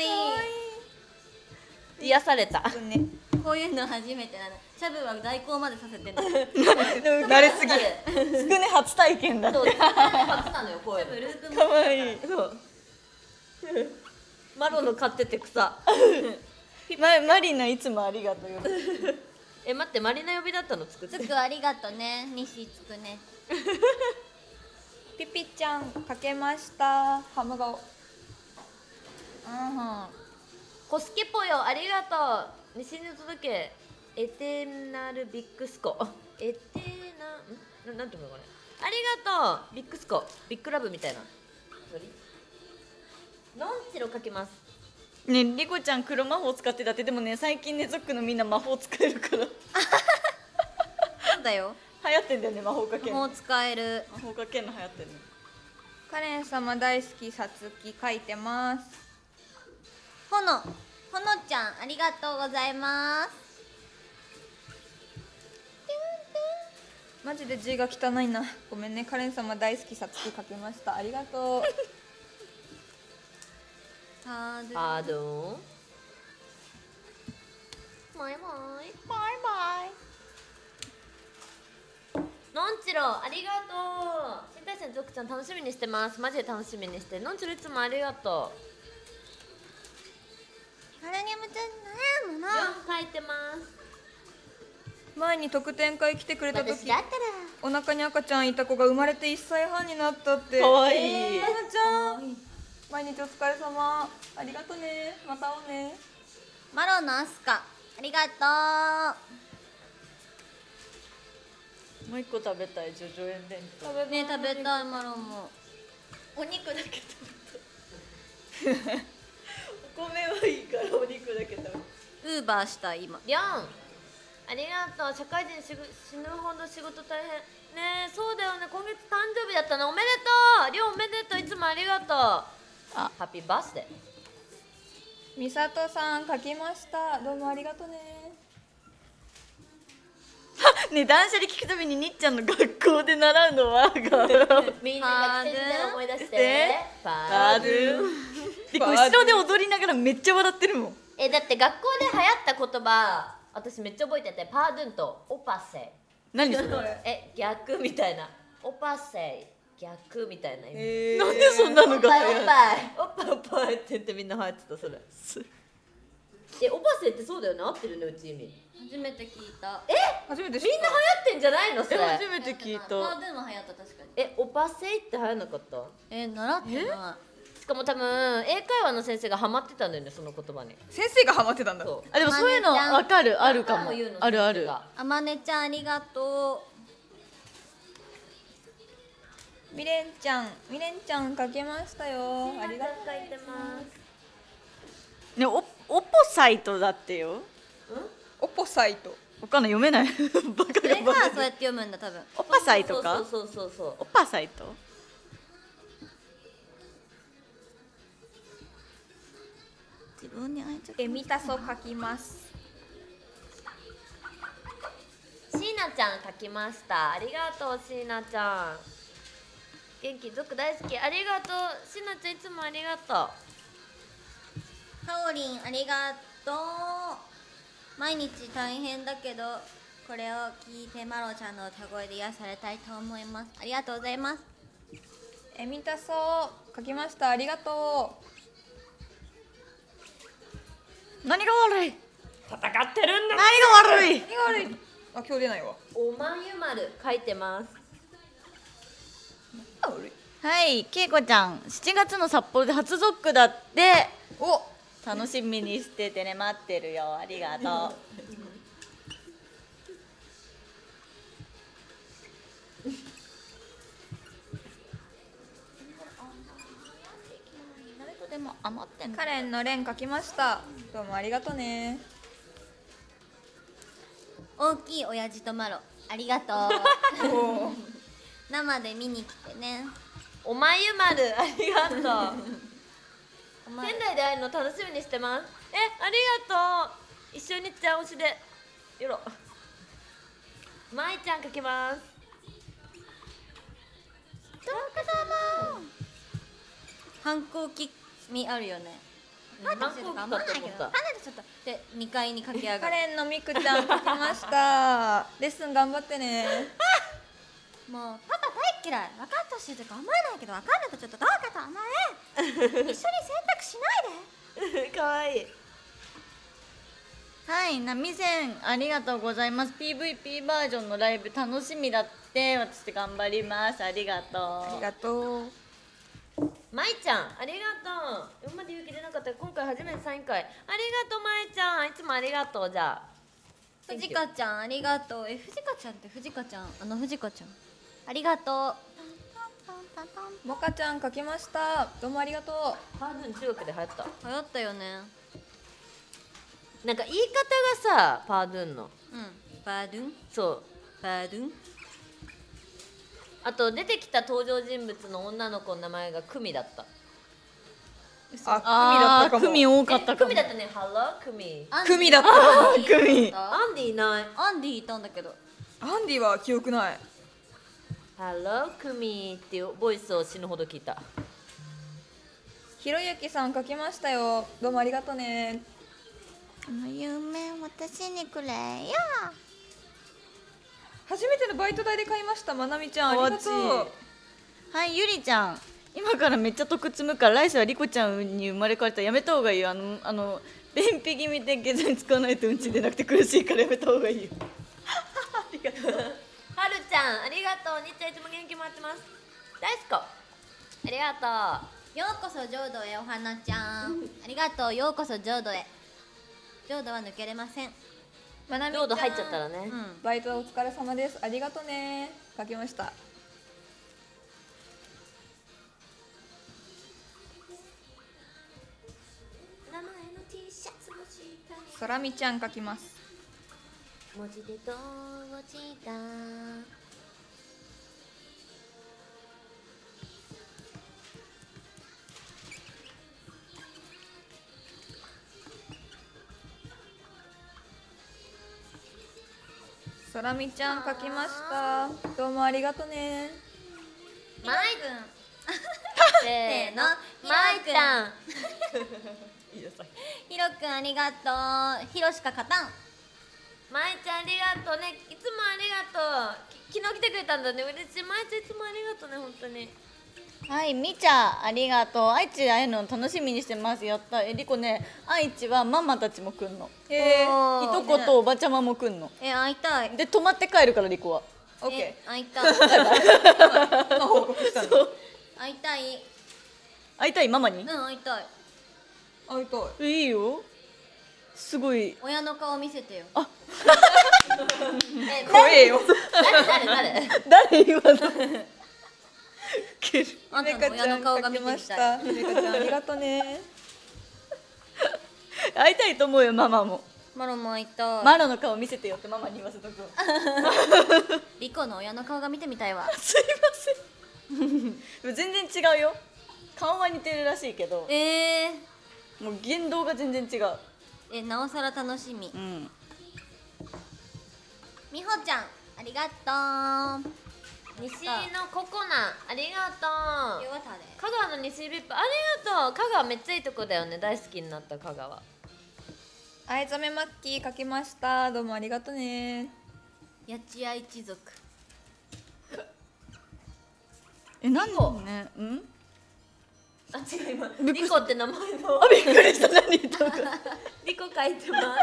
い。 癒された。 ね。 こういうの初めてなの。シャブは代行までさせてんの。 慣れすぎ。つくね初体験だって。 そう、初なのよこういうの。 ループかわいい。 そう。マロの飼ってて草。 マリナいつもありがとうよ。 待ってマリナ呼びだったの作ってつくありがとね、西つくね。 ピピちゃんかけました。ハム顔。 コスケぽよありがとう。西に届けエテナルビッグスコ。エテナなんていうのこれ。ありがとうビッグスコビッグラブみたいな。ノンチロかけます。 ね、リコちゃん黒魔法使ってたって。でもね、最近ねゾックのみんな魔法使えるから。 そうだよ。 流行ってんだよね、魔法かけんもうの。 使える。 魔法かけんの流行ってんの。 カレン様大好きさつき書いてます。 ほのちゃんありがとうございます。 マジで字が汚いな。ごめんね。カレン様大好きさつき書きました。ありがとう。 パーパードンバイバイバイバイ。のんちろありがとう。新体制のゾクちゃん楽しみにしてます。マジで楽しみにして。のんちろいつもありがとカラゲムちゃん悩むう。 の。 4書いてます。 前に特典会来てくれた時、 私だったらお腹に赤ちゃんいた子が生まれて1歳半になったって。 かわいい。 かなちゃん、毎日お疲れ様。ありがとね。また会おうね。 マロのアスカありがともう一個食べたい、ジョジョ園弁当。 う。ね食べたいマロも。 お肉だけ食べたい。お米はいいからお肉だけ食べたい。 ウーバーしたい今。 りょんありがとう。社会人死ぬほど仕事大変ねえ。そうだよね、今月誕生日だったの。おめでとうりょん、おめでとう。いつもありがとう。ハッピーバースデー。 みさとさん書きました。どうもありがとうね。 ね、断捨離聞くたびににっちゃんの学校で習うのはみんな学生時代思い出してでパバードゥンで、こう後ろで踊りながらめっちゃ笑ってるもん。 だって学校で流行った言葉私めっちゃ覚えてて、パードゥンとオパセ何それ。 イ。逆みたいな。オパセイ逆みたいな意味。 なんでそんなのがおっぱいおっ流行る。 ぱいおっぱいおっぱいって言ってみんな流行ってたそれ。オパセイってそうだよね、合ってるね、うち意味。 初めて聞いた。 初めて知っみんな流行ってんじゃないのそれ。 初めて聞いパた。 ードゥンは流行った確かに。 オパセイって流行んなかった？ 習ってなしかも多分英会話の先生がハマってたんだよね、その言葉に。 た。先生がハマってたんだ。 そう。 あ、でもそういうのわかる、あるかも何回言うの。 あるある。 先生がい。あまねちゃんありがとみれんちゃん書けましたよ。ありがとう。 書いてます。 ね、オポサイトだってよ。 オポサイト。 わかんない、読めない。バカう。それがバカ。 がそうやって読むんだ多分。 オパサイトか。 そうそうそうオパサイト。 自分に会えちゃった。 みたそ書きます。 シーナちゃん書きました。ありがとうシーナちゃん。元気族大好き。ありがとうシーナちゃん、いつもありがとう。 かおりんありがとう。毎日大変だけどこれを聞いてマロちゃんの歌声で癒されたいと思います。ありがとうございます。 みたそ書きました。ありがと何が悪い。 戦ってるんだ。 何が悪い。 う。何が悪い。あ、今日出ないわ。 おまゆまる書いてます。 はい、けいこちゃん、7月の札幌で初ゾックだって。 お、 楽しみにしててね、待ってるよ。ありがとう。誰とでも余ってんの。 カレンのレン書きました。どうもありがとうね。 大きい親父とマロありがとう。 おー生で見に来てね。 おまゆまるありがとう。 お前仙台で会えるの楽しみにしてます。ありがとう。一緒に茶押しでよろ。まいちゃん書きます。 反抗期味あるよね。 反抗期かと思った。 離れちゃったで2階に駆け上がカる。 レンのみくちゃん書きました。レッスン頑張ってね。 もうパパ大嫌い。分かってほしいとか思えないけど分かんないとちょっとどうかと思え。一緒に選択しないで。 かわいい。 はい、なみせん、ありがとうございます。 PVP バージョンのライブ楽しみだって。私頑張ります。ありがとう。 ありがとう。 まいちゃんありがとう。今まで勇気出なかったが今回初めてサイン会。ありがとうまいちゃん、いつもありがとう。じゃあ藤香ちゃんありがとう。藤香ちゃんって藤香ちゃん、藤香ちゃんありがとう。 もかちゃん書きました。どうもありがとう。 パードゥン中学で流行った。 流行ったよね。 なんか言い方がさ、パードゥンのバードゥンそうバードゥンあと出てきた登場人物の女の子の名前がクミだった。 あ、 クミ多かったかも。 クミだったね。ハロークミ。 クミだったクミ。 アンディいない。 アンディいたんだけど。 アンディは記憶ない。 ハロークミっていうボイスを死ぬほど聞いた。 ひろゆきさん書きましたよ。どうもありがとね。 この夢私にくれよ。 初めてのバイト代で買いました。まなみちゃんありがとう。 はい、ゆりちゃん。今からめっちゃ得積むから来世はリコちゃんに生まれ変われたらやめた方がいいよ。便秘気味で下剤使わないとうんち出なくて苦しいからやめた方がいいよ。ありがとう。 はるちゃんありがとう。にっちゃんいつも元気もらってます。大好き。ありがとう。 ようこそ浄土へお花ちゃん。ありがとう。ようこそ浄土へ。浄土は抜けれません。 まなみちゃん浄土入っちゃったらね。 バイトお疲れ様です。ありがとね。書きました。 名前の T シャツもしたい。 そらみちゃん書きます。 文字でどうしたそらみちゃん書きました。どうもありがとね。 マイせーの、 ひろマイくんちゃん。 ひろくんありがとう。ひろしか勝たん。 マイちゃんありがとうね。いつもありがとう。昨日来てくれたんだね。嬉しい。マイちゃんいつもありがとうね、本当に。 はい、みちゃありがとう。愛知会えるの楽しみにしてます。やった。リコね、愛知はママたちも来んの。いとことおばちゃまも来んの。 会いたい。 で泊まって帰るからリコは。 オッケ会いたい。 ー。報告したの。 会いたい。 会いたいママに？ 会いたい。 会いたい。 いいよ。すごい。 親の顔見せてよ。 怖えよ。 誰誰今の？ あんたの親の顔が見てみたい。 めかちゃんありがとね。 会いたいと思うよママも。 マロも会いたい。 マロの顔見せてよってママに言わせとくわ。 リコの親の顔が見てみたいわ。 すいません。全然違うよ。顔は似てるらしいけど、もう言動が全然違う。 なおさら楽しみ。 うん。 みほちゃんありがとう。 西のココナありがとう。 よかったね。 香川の西ビップありがとう。香川めっちゃいいとこだよね。大好きになった香川。 あいざめマッキー書きました。どうもありがとね。 八千谷一族。 なんでね。うん？ あ、違う今リコって名前の。 あ、びっくりした。何とか。 リコ書いてます。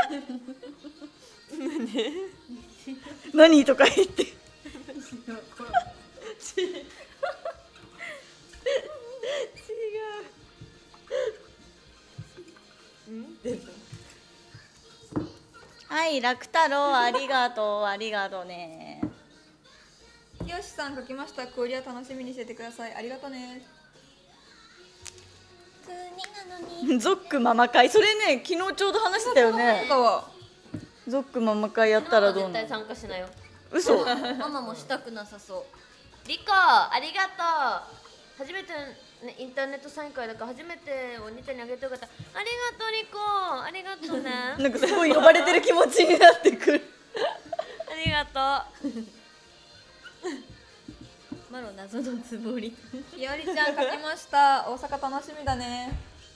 何とか言って。はい、楽太郎ありがとう。ありがとうね。 きよしさん書きました。クオリア楽しみにしててください。ありがとね。 国なのに。 ゾックママ会、それね、昨日ちょうど話してたよね。ゾックママ会やったらどうなの？ 絶対参加しないよ。 嘘。 ママもしたくなさそう。 リコありがとう。初めて、ね、インターネットサイン会だから初めてお兄ちゃんにあげてよかった。ありがとうリコ。ありがとうね。 なんかすごい呼ばれてる気持ちになってくる。 ありがとう。 マロ謎のつぼり。 ひよりちゃん書きました。大阪楽しみだね。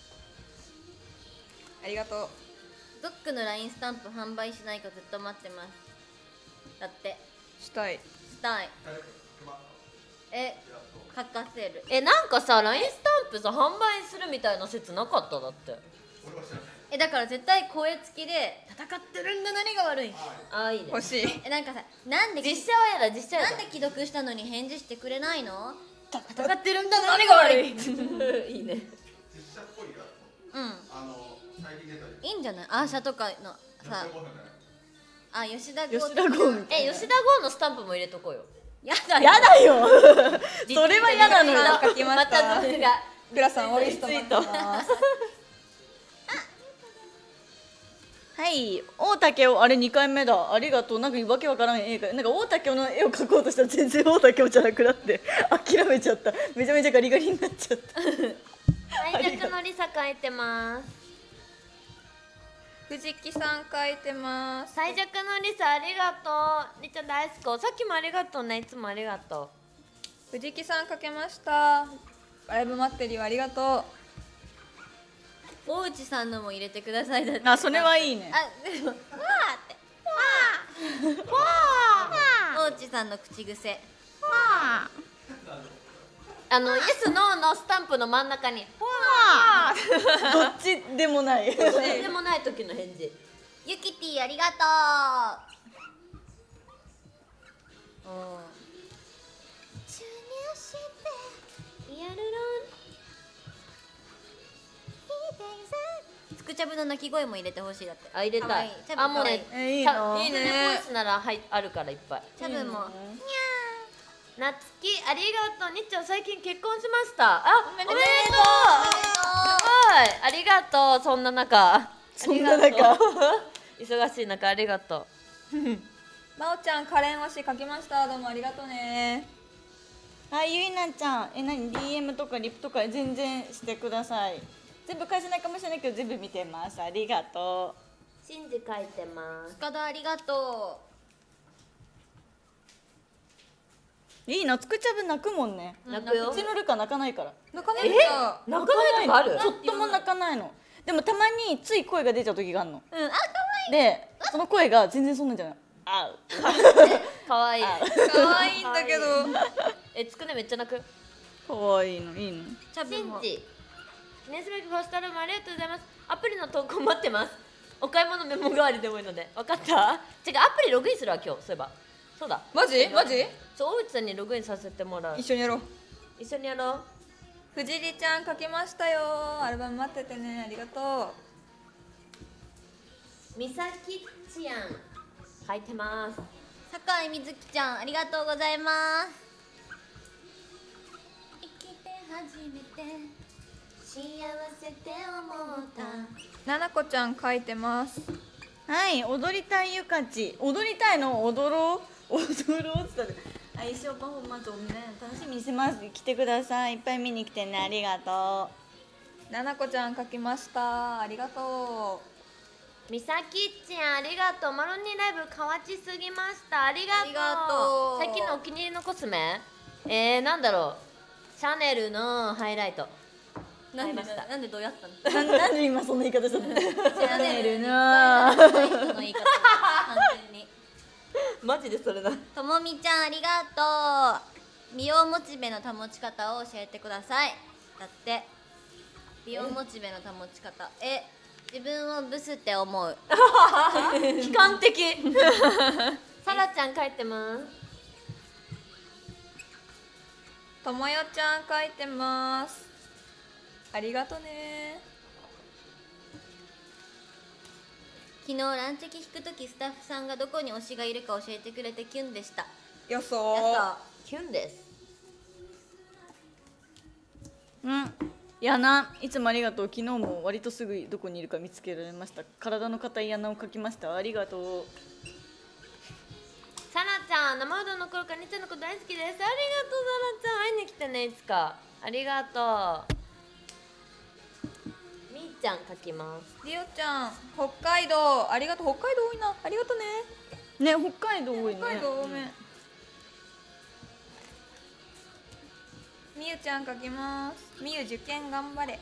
ありがとう。 ゾックの LINE スタンプ販売しないかずっと待ってます。だってしたい。 したい。書かせる。 なんかさ LINE スタンプさ販売するみたいな説なかった？だってだから絶対声付きで戦ってるんだ何が悪い。 あーいいね。 欲しい。 なんかさ、なんで実写はやだ実写はやだ。 なんで既読したのに返事してくれないの？ 戦ってるんだ何が悪い。 いいね。 実写っぽいやつ。最近出たり。 いいんじゃない？アーシャとかのさ、吉田剛。 吉田剛みたいな。 吉田剛のスタンプも入れとこうよ。 やだやだよ。それはやだのよ。 書きまましたた。 それがクラさんおいしと待ってます。 はい大竹雄あれ2回目だありがとう。なんかわけわからん映画なんか大竹雄の絵を描こうとしたら全然大竹雄じゃなくなって諦めちゃった。めちゃめちゃガリガリになっちゃった最弱のりさ書いてます。 藤木さん書いてます。 最弱のりさありがとう。りちゃん大好き。さっきもありがとうね。いつもありがと藤木さん書けました。ライブ待ってるよ、ありがと大内さんのも入れてくださいだって。 あそれはいいね。 あでもわーって大内さんの口癖。 う。イエスノーのスタンプの真ん中にどっちでもない何でもない時の返事。 ゆきティありがとう。 リアルつくちゃぶの鳴き声も入れてほしいだって。 あ入れたい。 チャブもうねいいないいねボイスならはいあるからいっぱい。 チャブもなつきありがとう。にっちゃん最近結婚しました。あおめでとう。すごいありがとう。そんな中そんな中ありがとう忙しい中ありがとう。 まおちゃんカレン推し書きました。どうもありがとうね。 はいゆいなちゃん何 DM とかリプとか全然してください。全部返せないかもしれないけど全部見てます。ありがとしんじ書いてます。 塚田ありがとう。いいなつくちゃぶ泣くもんね。 泣くようちのルカ泣かないから。 泣かないんだ。 泣かないとかある？ ちょっとも泣かないの。でもたまについ声が出ちゃう時があるの。 う。うん、あ、かわいい。 でその声が全然そんなんじゃない。あうかわいい。 可愛いんだけど。 つくねめっちゃ泣く。 かわいいのいいの。 チャブも。 しんじ記念すべきポスタルもありがとうございます。アプリの投稿待ってます。お買い物メモ代わりでもいいので。分かった？違うアプリログインするわ今日。そういえばそうだ。 マジマジ？ そう大内さんにログインさせてもらう。 一緒にやろう。 一緒にやろう。 藤里ちゃん書きましたよ。アルバム待っててね。ありがとみさきちやん書いてます。 酒井みずきちゃんありがとうございます。生きて初めて幸せって思った。 う。ななこちゃん書いてます。 はい踊りたいゆかち踊りたいの踊ろう踊ろうって言ったら相性パフォーマンスをね楽しみにしてます。来てください。いっぱい見に来てね。ありがとななこちゃん書きました。ありがとみさきちゃんありがとう。マロニーライブ河内すぎました。ありがとう。 ありがとう最近のお気に入りのコスメなんだろう。シャネルのハイライトなんで買いましたなんでどうやったの？ う。なんで今そんな言い方したの？シャネルのない人の言い方完全に。 マジでそれだ。 ともみちゃんありがとう。美容モチベの保ち方を教えてください。だって美容モチベの保ち方。自分をブスって思う。 悲観的さらちゃん書いてます。 う。ともよちゃん書いてます。ありがとね。 昨日ランチェキ引くときスタッフさんがどこに推しがいるか教えてくれてキュンでした。 よそやキュンです。 うんやないつもありがとう。昨日も割とすぐどこにいるか見つけられました。体の硬いやなを描きました。ありがとう。 さらちゃん生うどんの頃からにっちゃんの子大好きです。ありがとうさらちゃん。会いに来てねいつか。ありがとう。みーちゃん書きます。 りおちゃん北海道ありがとう。北海道多いな。ありがとね。 ね北海道多いね。 北海道多め。みゆちゃん書きます。みゆ受験頑張れ。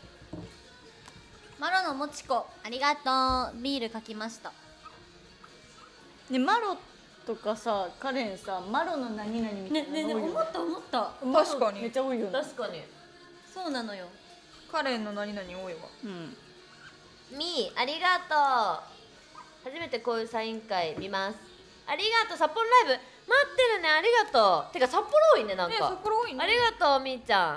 マロのもちこありがとう。ビール書きました。 ねマロとかさカレンさマロの何々みたいなの多いよね。 った思った。 マロ確かにめっちゃ多いよね。 確かに。 そうなのよ。 カレンの何々多いわ。 うんみーありがとう。初めてこういうサイン会見ます。ありがとう。札幌ライブ待ってるね。ありがとう。てか札幌多いねなんか。 ね札幌多いね。 ありがとうみーちゃん。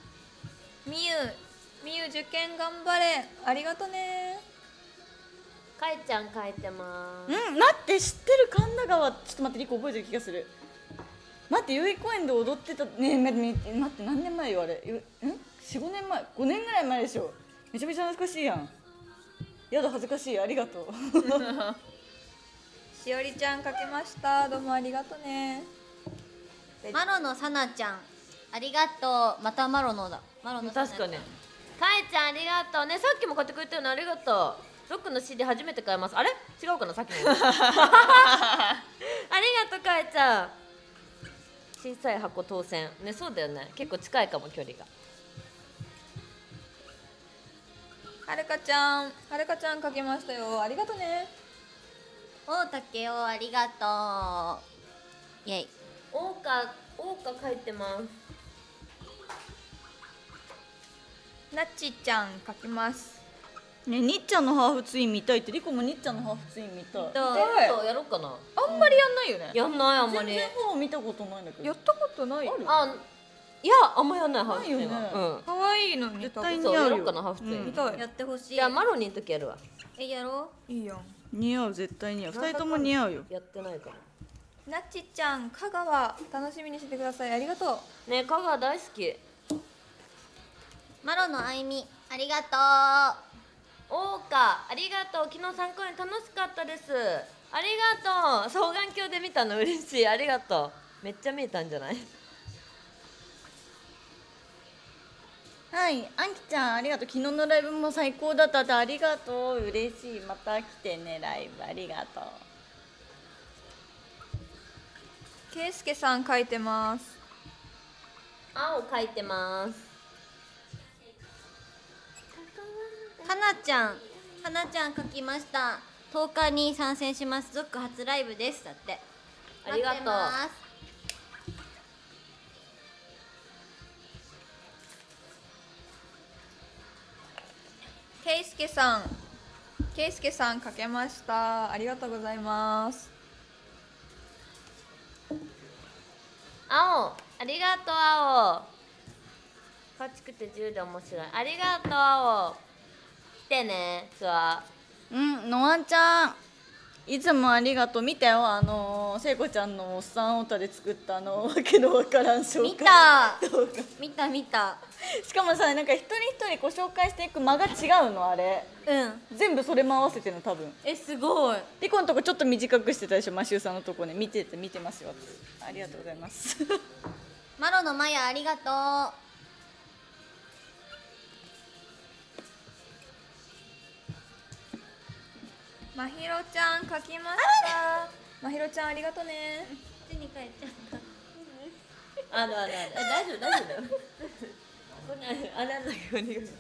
みゆ受験頑張れ。ありがとね。 かいちゃん書いてます。 待って知ってる神田川ちょっと待ってリコ覚えてる気がする。待って代々木公園で踊ってたね待って何年前よあれ4、5年前5年ぐらい前でしょ。めちゃめちゃ懐かしいやん。やだ恥ずかしいありがとうしおりちゃん書けました。どうもありがとね。 マロのさなちゃんありがとう。またマロのだ。マロのさなちゃん確かに。かいちゃんありがとうね。さっきも買ってくれたよね。ありがとう。ロックの CD 初めて買います。あれ違うかなさっきのありがとうかいちゃん。小さい箱当選ね。そうだよね。結構近いかも距離が。 はるかちゃん書けましたよ。ありがとね。 大竹をありがとう。イェイ。 おうか書いてます。 なっちちゃん書きます。 ねにっちゃんのハーフツイン見たいってリコもにっちゃんのハーフツイン見たい。 そうやろうかな。 あんまりやんないよね。 やんないあんまり。 全然ほぼ見たことないんだけど。 やったことない。 いやあんまやんないハーフツインないよねは。 可愛いのに絶対そう似合うよやろうかなハーフツイン。 見たい。 やってほしい。 じゃあマロニーの時やるわ。 やろいいやん。 似合う絶対似合う。2人とも似合うよ。 やってないから。 なっちちゃん香川楽しみにしててください。ありがとう。 ね香川大好き。 う。マロのあいみありがとおうかありがとう。昨日3公演楽しかったです。ありがとう。双眼鏡で見たの嬉しい。ありがとう。めっちゃ見えたんじゃない？ はいあんきちゃんありがとう。昨日のライブも最高だったってありがとう。嬉しい。また来てねライブありがとう。 けいすけさん書いてます。 青書いてます。 う。はなちゃん書きました。10日に参戦します。ゾック初ライブですだって。 ありがとう待ってます。 けいすけさん書けました。ありがとうございます。 青ありがとう青。かちくて自由で面白い。ありがとう青。来てねツアのあんちゃんいつもありがとう。見たよ聖子ちゃんのおっさんオタで作ったわけのわからん紹介見た動画見た。 しかもさなんか一人一人こう紹介していく間が違うのあれうん。 全部それも合わせてるの多分。 すごい。 リコのとこちょっと短くしてたでしょマシューさんのとこね。見てますよありがとうございますマロのマヤありがとう。 まひろちゃん書きました。まひろちゃんありがとね。 手に書いちゃった。 ある大丈夫だよこれあれなんだけどお願い。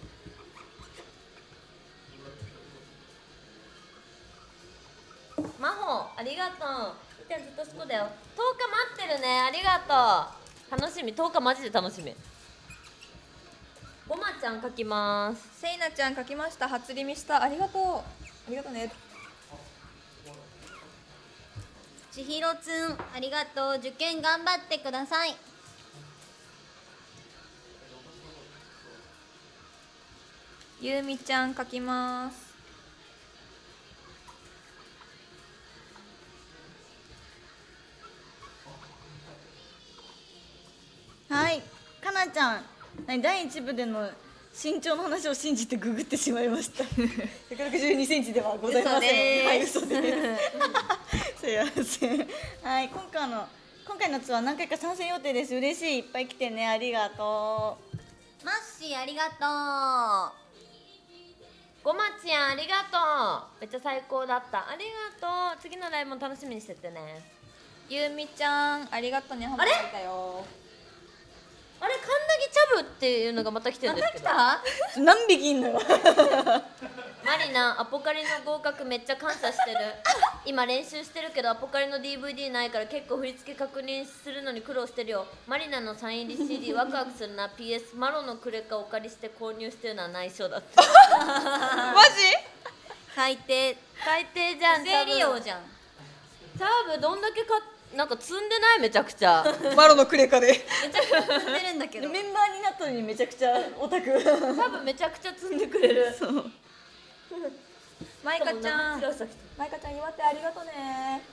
マホありがとう。みーちゃんずっとそこだよ。10日待ってるね。ありがとう。楽しみ。10日マジで楽しみ。ごまちゃん書きます。 せいなちゃん書きました。初リミした。ありがとう。ありがとうね。 ちひろつんありがとう。受験頑張ってください。 ゆうみちゃん書きます。 はいかなちゃん第1部での身長の話を信じてググってしまいました162センチではございません。はい嘘ですすいません。はい今回のツアー何回か参戦予定です。嬉しい。いっぱい来てね。ありがとマッシーありがとごまちゃんありがとう。めっちゃ最高だった。ありがとう。次のライブも楽しみにしててね。 ゆうみちゃんありがとうね。ハマってたよ。 あれ、カンナギチャブっていうのがまた来てるんですけど。 う。何匹いんのよマリナ、アポカリの合格めっちゃ感謝してる。今練習してるけどアポカリの DVD ないから結構振り付け確認するのに苦労してるよ。マリナのサイン入り CD ワクワクするな。 PS マロのクレカお借りして購入してるのは内緒だってマジ？ 最低最低じゃん。 生利用じゃん。 チャブどんだけなんか積んでない？めちゃくちゃマロのクレカで。 めちゃくちゃ積んでるんだけど。 メンバーになったのにめちゃくちゃオタク多分めちゃくちゃ積んでくれる。 そうマイカちゃん白さ来マイカちゃん祝ってありがとうね。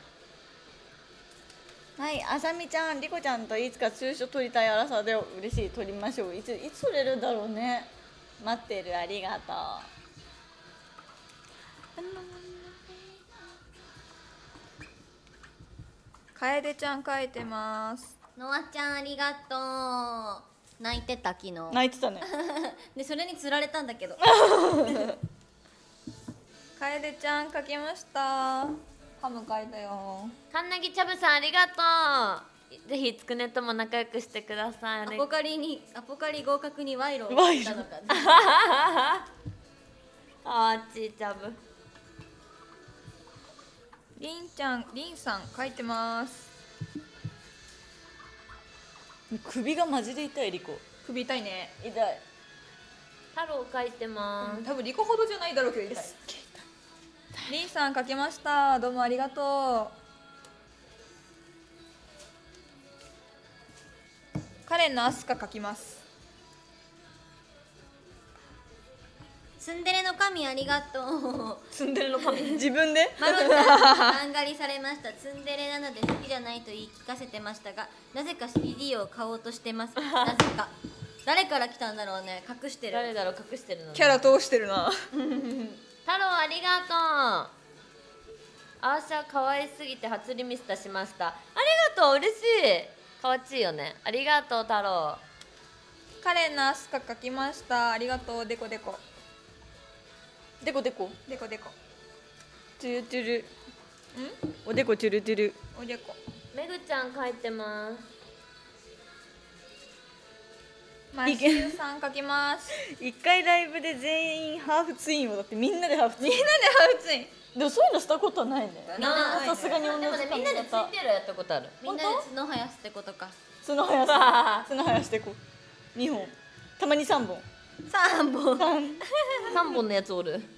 はいあさみちゃんりこちゃんといつかツーショ撮りたいあらさで嬉しい撮りましょう。いつ撮れるんだろうね。待ってるありがとかえでちゃん書いてます。 のあちゃんありがとう。泣いてた昨日う。泣いてたね。 でそれにつられたんだけどかえでちゃん書きました。ハム書いたよ。 かんなぎちゃぶさんありがとう。ぜひつくねとも仲良くしてください。 アポカリ合格に賄賂を賄賂したのかあーちーちゃぶ。 りんさん書いてます。 首がマジで痛いリコ。 首痛いね。 痛い。 太郎書いてます。 多分リコほどじゃないだろうけど痛い。りんさん書きました。どうもありがとう。カレンのアスカ書きます。 ツンデレの神ありがとうツンデレの神。 自分でマロちゃんにガン狩りされました。ツンデレなので好きじゃないと言い聞かせてましたが、なぜか CD を買おうとしてます。なぜか誰から来たんだろうね。隠してる。 誰だろう隠してるの。 キャラ通してるな。 太郎ありがとう。アーシャ可愛すぎて初リミスタしました。ありがとう嬉しい。かわちいよね。ありがとう太郎。 カレンのアスカ書きました。ありがとう。デコデコでこでこデコデコ。 トゥルトゥルおでこトゥルトゥル。 おでこ。 めぐちゃん書いてます。 マシューさん書きます。 一回ライブで全員ハーフツインをだってみんなでハーフツイン。 みんなでハーフツイン。 でもそういうのしたことはないね。 ないさすがに同じでもねみんなでついてるやったことある。 みんなで角生やすってことか。 角生やす角生やしてこう2本たまに3本 3本 3本のやつおる。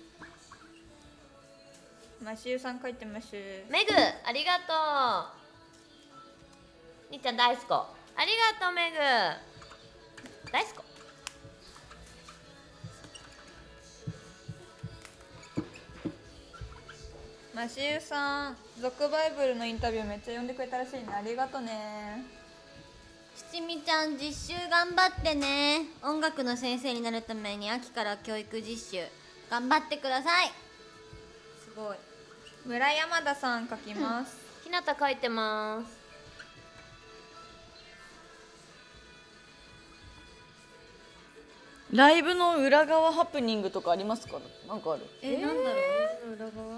マシューさん書いてます。 めぐありがとう。にっちゃん大好き。ありがとうめぐ。大好き。 マシューさん、続バイブルのインタビューめっちゃ読んでくれたらしいね。ありがとね。 七味ちゃん実習頑張ってね。音楽の先生になるために秋から教育実習頑張ってください。すごい。 村山田さん書きます。 ひなた書いてます。 ライブの裏側ハプニングとかありますか？なんかある？ なんだろう。 裏側。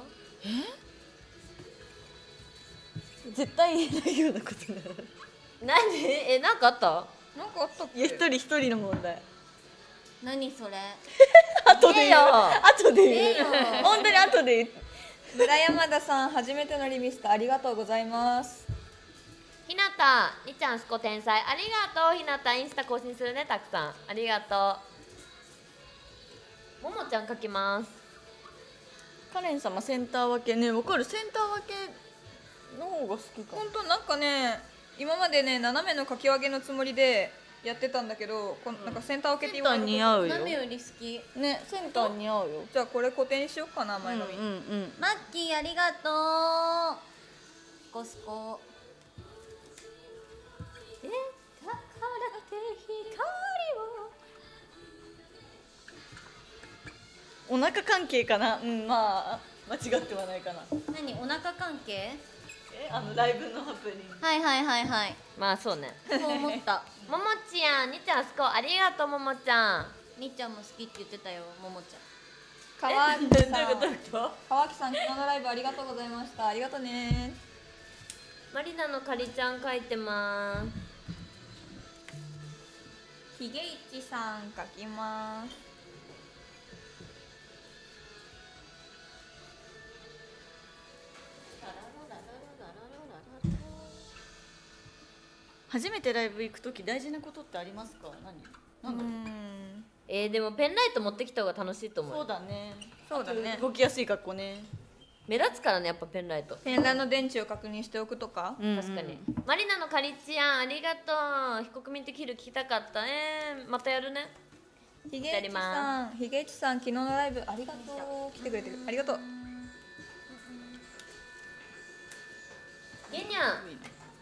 絶対言えないようなことなら。 何？なんかあった？ なんかあったっけ？ いや一人の問題。 何それ。 後で言う。 よ。 後で言うええよ。 本当に後で言う。 村山田さん、初めてのリミスターありがとうございます。 ひなた、にちゃんすこ天才。ありがとうひなた。インスタ更新するねたくさん。ありがとう。ももちゃん書きます。 カレン様センター分けね、わかる？センター分けの方が好きかも。 本当なんかね、今までね斜めのかき分けのつもりでやってたんだけど、なんかセンター分けってセンター言われる似合うよ。 何より好き。 ね、センター似合うよ。 じゃあこれ固定にしようかな、前髪。 マッキーありがとう。スコスコ。だからって光を。 お腹関係かな。まあ間違ってはないかな。 何お腹関係？ ライブのハプニング。 はいはいはいはい。 まあそうね。 そう思った。 ももちやん、にちゃんすこありがとうももちゃん。 みっちゃんも好きって言ってたよ、ももちゃん。 川木さん、 と？ 川木さん、昨日のライブありがとうございました。ありがとうね。 マリナのかりちゃん書いてます。 ひげいちさん書きます。 初めてライブ行くとき大事なことってありますか？なんだろう。 でもペンライト持ってきた方が楽しいと思う。 そうだね。 そうだね。 動きやすい格好ね。 目立つからねやっぱペンライト。 ペンラの電池を確認しておくとか。 確かに。マリナのかりちやんありがとう。非国民的ヒル聞きたかった。またやるね。 ひげいちさん、ひげいちさん、昨日のライブありがとう。来てくれてる。ありがとう。 ゲニャン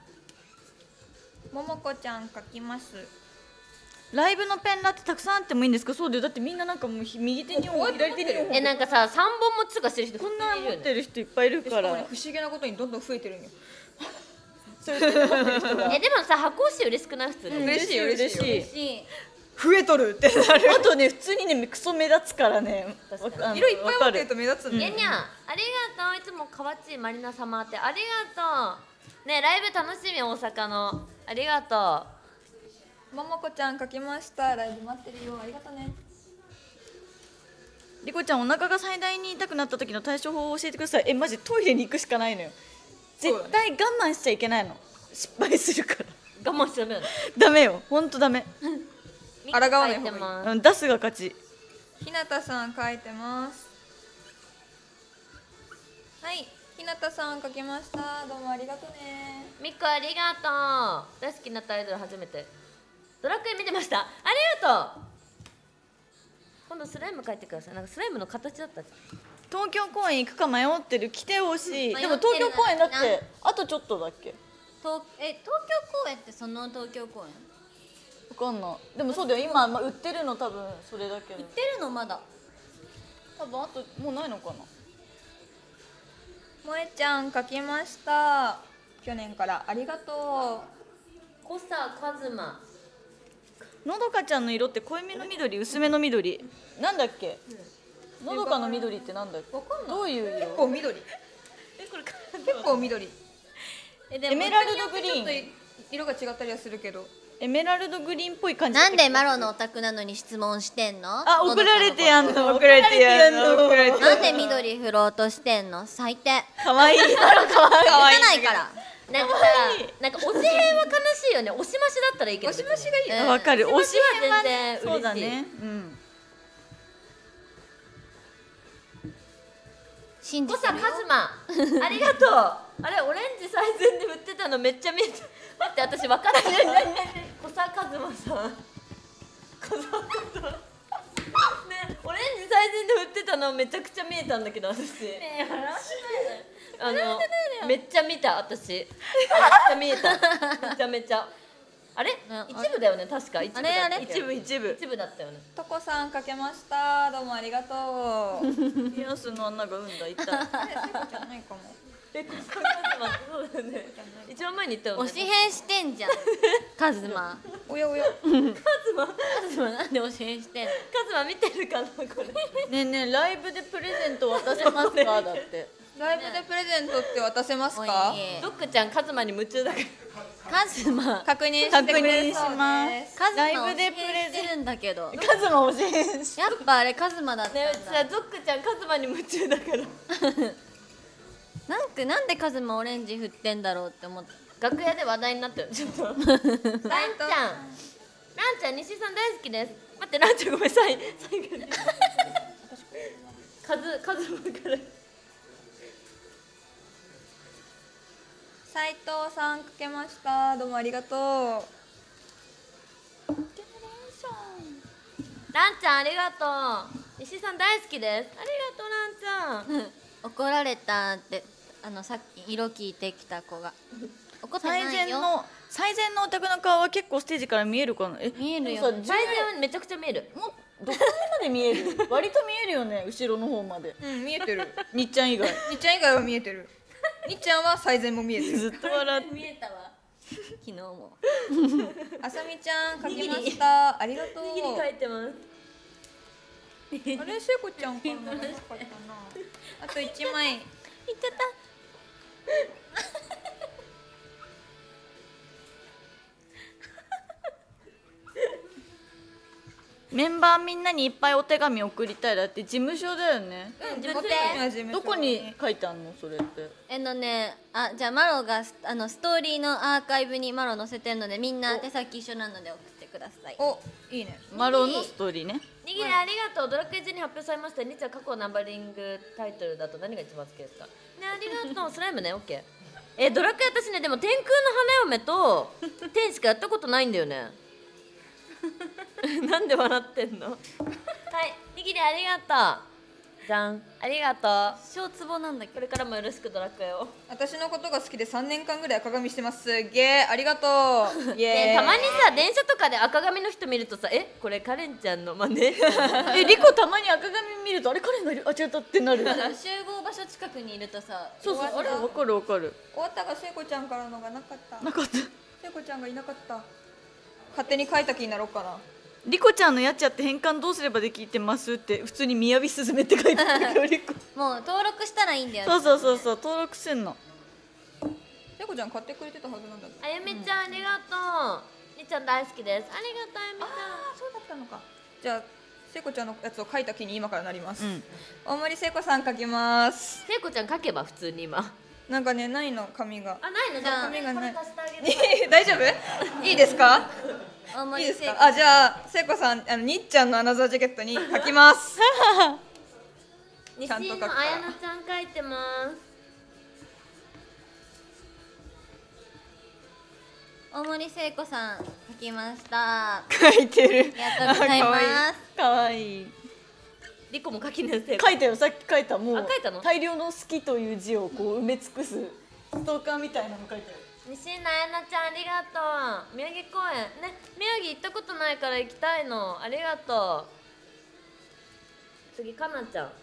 ももこちゃん書きます。 ライブのペンラってたくさんあってもいいんですか？そうだよ。だってみんななんかもう右手にも左手にもなんかさ3本持ちとかしてる人こんな持っ普通にいるよねてる人いっぱいいるかしかもねら。 不思議なことにどんどん増えてるんよ。 それで持ってる人がでもさ箱押し嬉しくない普通に、 嬉しい嬉しい嬉しい。 しい増えとるってなる。 あとね普通にねクソ目立つからね。 色いっぱい持ってると目立つんだよ。 ゲニャンありがとう。いつもかわちいマリナ様ってありがとうね。ライブ楽しみ大阪のありがとももこちゃん書きました。ライブ待ってるよ。ありがとうね。 リコちゃんお腹が最大に痛くなった時の対処法を教えてください。マジトイレに行くしかないのよ。絶対我慢しちゃいけないの。失敗するから。 う。我慢しちゃダメなの。 ダメよ。ほんとダメ。 抗わない方がいい書てますうん出すが勝ち。 ひなたさん書いてます。はい、ひなたさん書きました。どうもありがとうね。 みっこありがとう。大好きになったアイドル初めてドラクエ見てました。ありがとう。今度スライム書いてください。なんかスライムの形だったじゃん。 東京公演行くか迷ってる。来てほしい。 迷でも東京公演だっってるてあとちょっとだっけ。 東京公園ってその東京公園わかんない。でもそうだよ。今売ってるの多分それだけど。 行ってるのまだ多分あともうないのかな。 もえちゃん書きました。去年からありがとコサカズマのどかちゃんの色って濃いめの緑、薄めの緑。なんだっけ。のどかの緑ってなんだっけ。 わかんない。 どういうう。結色。 構緑。 これ結構緑。 エメラルドグリちょっとーン。 色が違ったりはするけど。 エメラルドグリーンっぽい感じ。 なんでマロのオタクなのに質問してんの？ あ、送られてやんの。 送られてやんの。送られてなんで緑振ろうとしてんの？最低可愛い。 許さないからなんかさなんか推し編は悲しいよね。推し増しだったらいいけどおしましがいいよ。 わかる。推し推しは全然嬉しい。 そうだね。うん。 コ信じてるよサカズマありがとう。あれオレンジ最前で売ってたのめっちゃ見えた。待って私分かんない。コサカズマさんコサカズマね、オレンジ最前で売ってたのめちゃくちゃ見えたんだけど私ねえめっちゃ見た私めっちゃ見えためちゃめちゃあれ一部だよね確か一部だったあれ一部一部だったよね。 とこさん書けました。どうもありがとう。 ピアスの穴が生んだ痛い。 あれ、せいこちゃんないかも。 コサカズマそうだよね。一番前に言ったよね。 推し変してんじゃんカズマおやおや。 カズマなんで推し変してんの？ カズマ見てるかなこれ。 ねえねえ、ライブでプレゼント渡せますかだって。 ライブでプレゼントって渡せますかお？いドックちゃんカズマに夢中だから。 カズマ確認してくれそう確認しますです。 カズマライブでプレゼン推し変してるんだけどカズマ教えし。 やっぱあれカズマだったんねだ、 さドックちゃんカズマに夢中だから。 なんでカズマオレンジ振ってんだろうって思って楽屋で話題になったよちょっと。ランちゃん西井さん大好きです。待ってランちゃんごめんサインカズマから斉藤さん書けました。どうもありがとう。 ランちゃんありがとう。西井さん大好きです。ありがとうランちゃん。 怒られたってさっき色聞いてきた子が怒ってないよ最前のお宅の顔は結構ステージから見えるかな。 見えるよでもさ最前はめちゃくちゃ見える。 もうどこまで見える割と見えるよね、後ろの方まで。 うん、見えてる。 にっちゃん以外にっちゃん以外は見えてる。にっちゃんは最善も見えてずる。 っと笑って。 見えたわ昨日もあさみちゃん書きました。ありがとう。 握り書いてます。 あれ、せいこちゃんからなかったな。あと1枚。 言っちゃったメンバーみんなにいっぱいお手紙送りたい。だって事務所だよね。 うん、 自分でどこに書いてあんのそれって。 じゃあマロがストーリーのアーカイブにマロ載せてるのでみんな手先一緒なので送ってください。 お、いいね。 マロのストーリーね。 にぎりありがとう。ドラクエ中に発表されました。ニッチは過去ナンバリングタイトルだと何が一番好きですか。ねありがとう。スライムね、オッケー。ドラクエ私ねでも天空の花嫁と天しかやったことないんだよね。 なんで笑ってんの。はいにぎりありがとう。じゃんありがとう。 小ツボなんだけど。 これからもよろしくドラクエを。 私のことが好きで3年間ぐらい赤髪してます。すげえありがとう。イエーイ。 でたまにさ電車とかで赤髪の人見るとさこれカレンちゃんの真似リコたまに赤髪見るとあれカレンがいる、あ違ったってなる。 集合場所近くにいるとさ、 そうそう、あれわかるわかる。 終わったが聖子ちゃんからのがなかった。 なかった。 聖子ちゃんがいなかった。勝手に書いた気になろうかな。 リコちゃんのやっちゃって変換どうすればできてますって普通にみやびすずめって書いてあるよリコ。 もう登録したらいいんだよ。 そうそうそうそう、登録すんの。 聖子ちゃん買ってくれてたはずなんだけど。 あゆみちゃんありがとう。りちゃん大好きです。ありがとうあゆみちゃん。 そうだったのか。じゃあ聖子ちゃんのやつを書いた気に今からなります。 うん大森聖子さん書きます。 聖子ちゃん書けば普通に今。 なんかねないの紙が。 あないのじゃあ紙がないこれ貸してあげる。 大丈夫？いいですか？ 大森いいですか？ 聖子あじゃあ聖子さんにっちゃんのアナザージャケットに書きます。 西ちゃんと書くから野あやなちゃん書いてます。 大森聖子さん書きました。あ書いてる。 りがとうございます。 かわいい。 りこも書きなさい。 書いたよ、さっき書いた。もうあ書いたの大量の好きという字をこう埋め尽くすストーカーみたいなの書いてある。 西野あやなちゃんありがとう。宮城公園ね、宮城行ったことないから行きたいの。ありがとう。次かなちゃん。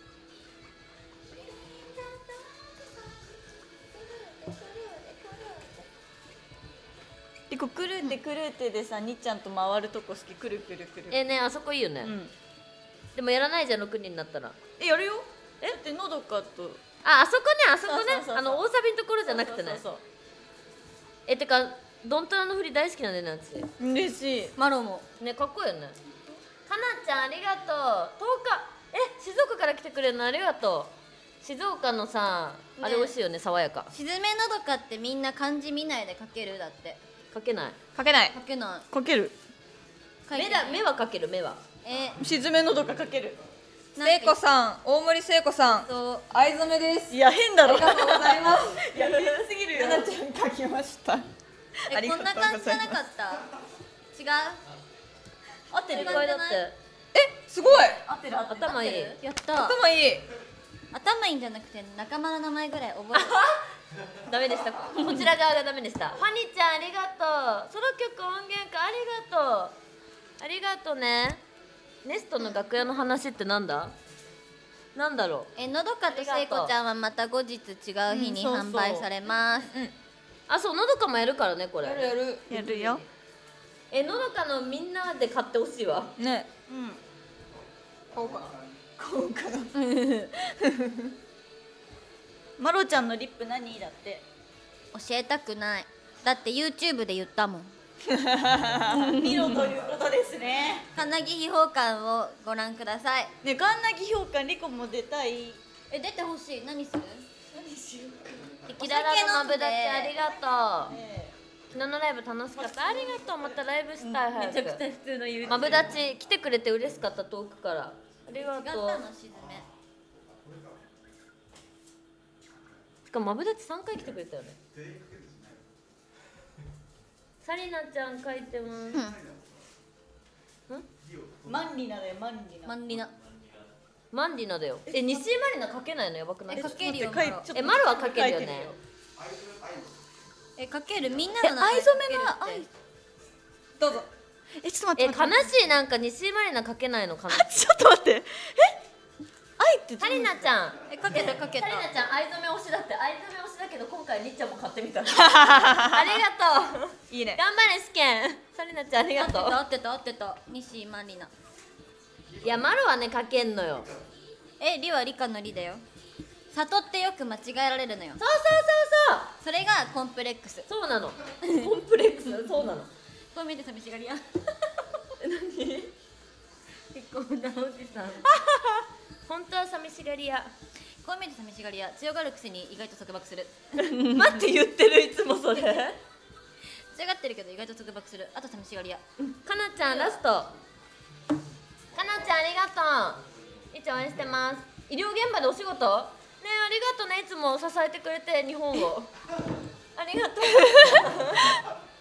リコくるってくるってでさ、にっちゃんと回るとこ好き。くるくるくる。 ねあそこいいよね。 うん。 でもやらないじゃん6人になったら。 やるよ。だってのどかと。 あそこねあそこねそうそうそうそう大サビのところじゃなくてね。 そうそうてかドントラの振り大好きなんだよね私。 そう。嬉しい。 マロも。 ねかっこいいよね。かなちゃんありがとう。10日静岡から来てくれるのありがとう。静岡のさあれ美味しいよね爽やか。 しずめのどかってみんな漢字見ないで書けるだって。 かけない。 書けない。 書けない。 かける。 書いて目はかける目は。 沈めのどかかける。 聖子さん、大森聖子さん、 そう藍染めです。 いや変だろ。 ありがとうございます。 いや変すぎるよ。 ななちゃん書きました。ありこがとうございますんな感じじゃなかった。違う。 合ってる。 いっぱいだって。 すごい。 合ってる合ってる。 頭いい。 やった。 頭いい。 頭いいんじゃなくて仲間の名前ぐらい覚える。 ダメでした。こちら側がダメでした。ファニちゃんありがとう。ソロ曲音源化ありがとう。ありがとうね。ネストの楽屋の話ってなんだ？なんだろう。 のどかと聖子ちゃんはまた後日違う日にそうそう販売されます。 あそうのどかもやるからねこれ。 やるやる。 やるよ。 のどかのみんなで買ってほしいわ。 ね。 うん。 買おうかな。買おうかな。 マロちゃんのリップ何だって。 教えたくない。だって YouTube で言ったもん。 見ろということですね。 金木秘宝館をご覧ください。 ね、ガンナギ評価リコも出たい。 出てほしい。何する？ 何しようか。 キララのまぶだちありがとう。 ね昨日のライブ楽しかった。ありがとう。またライブしたい。早く。 めちゃくちゃ普通の YouTube。 まぶだち来てくれて嬉しかった遠くから。ありが違ったとう。 のしずめ。 しかもまぶだち3回来てくれたよね。サリナちゃん書いてます。 マンリナだよ、マンリナ。 マンリナ。 マンディナだよ。西井マリナ書けないのやばくない？ 書けるよ。 ちょっと待ってちょっとマルは書けるよね。 書ける。みんなの名前藍染めの書けるって。 どうぞ。 ちょっと待って悲しいなんか西井マリナ書けないの悲しい。 ちょっと待って。愛ってサリナちゃん。 書けた書けた。 サリナちゃん藍染め推しだって藍染め推しだけど今回りっちゃんも買ってみた。ありがとう。 いいね。 頑張れ試験。サリナちゃんありがとう。 合ってた合ってた。西マリナ。 いやマルはね書けんのよ。 リはリカのリだよ。里ってよく間違えられるのよ。 そうそうそうそれがコンプレックス。 そう。そうなの。コンプレックスそうなの。 こう見て寂しがり屋。 何？結構なおじさん。本当は寂しがり屋。 こう見て寂しがり屋。強がるくせに意外と束縛する。 待って言ってるいつもそれ。 強がってるけど意外と束縛する。あと寂しがり屋。 かなちゃんラスト。かなちゃんありがとう。いつも応援してます。医療現場でお仕事？ねえありがとうねいつも支えてくれて日本を。ありがとう。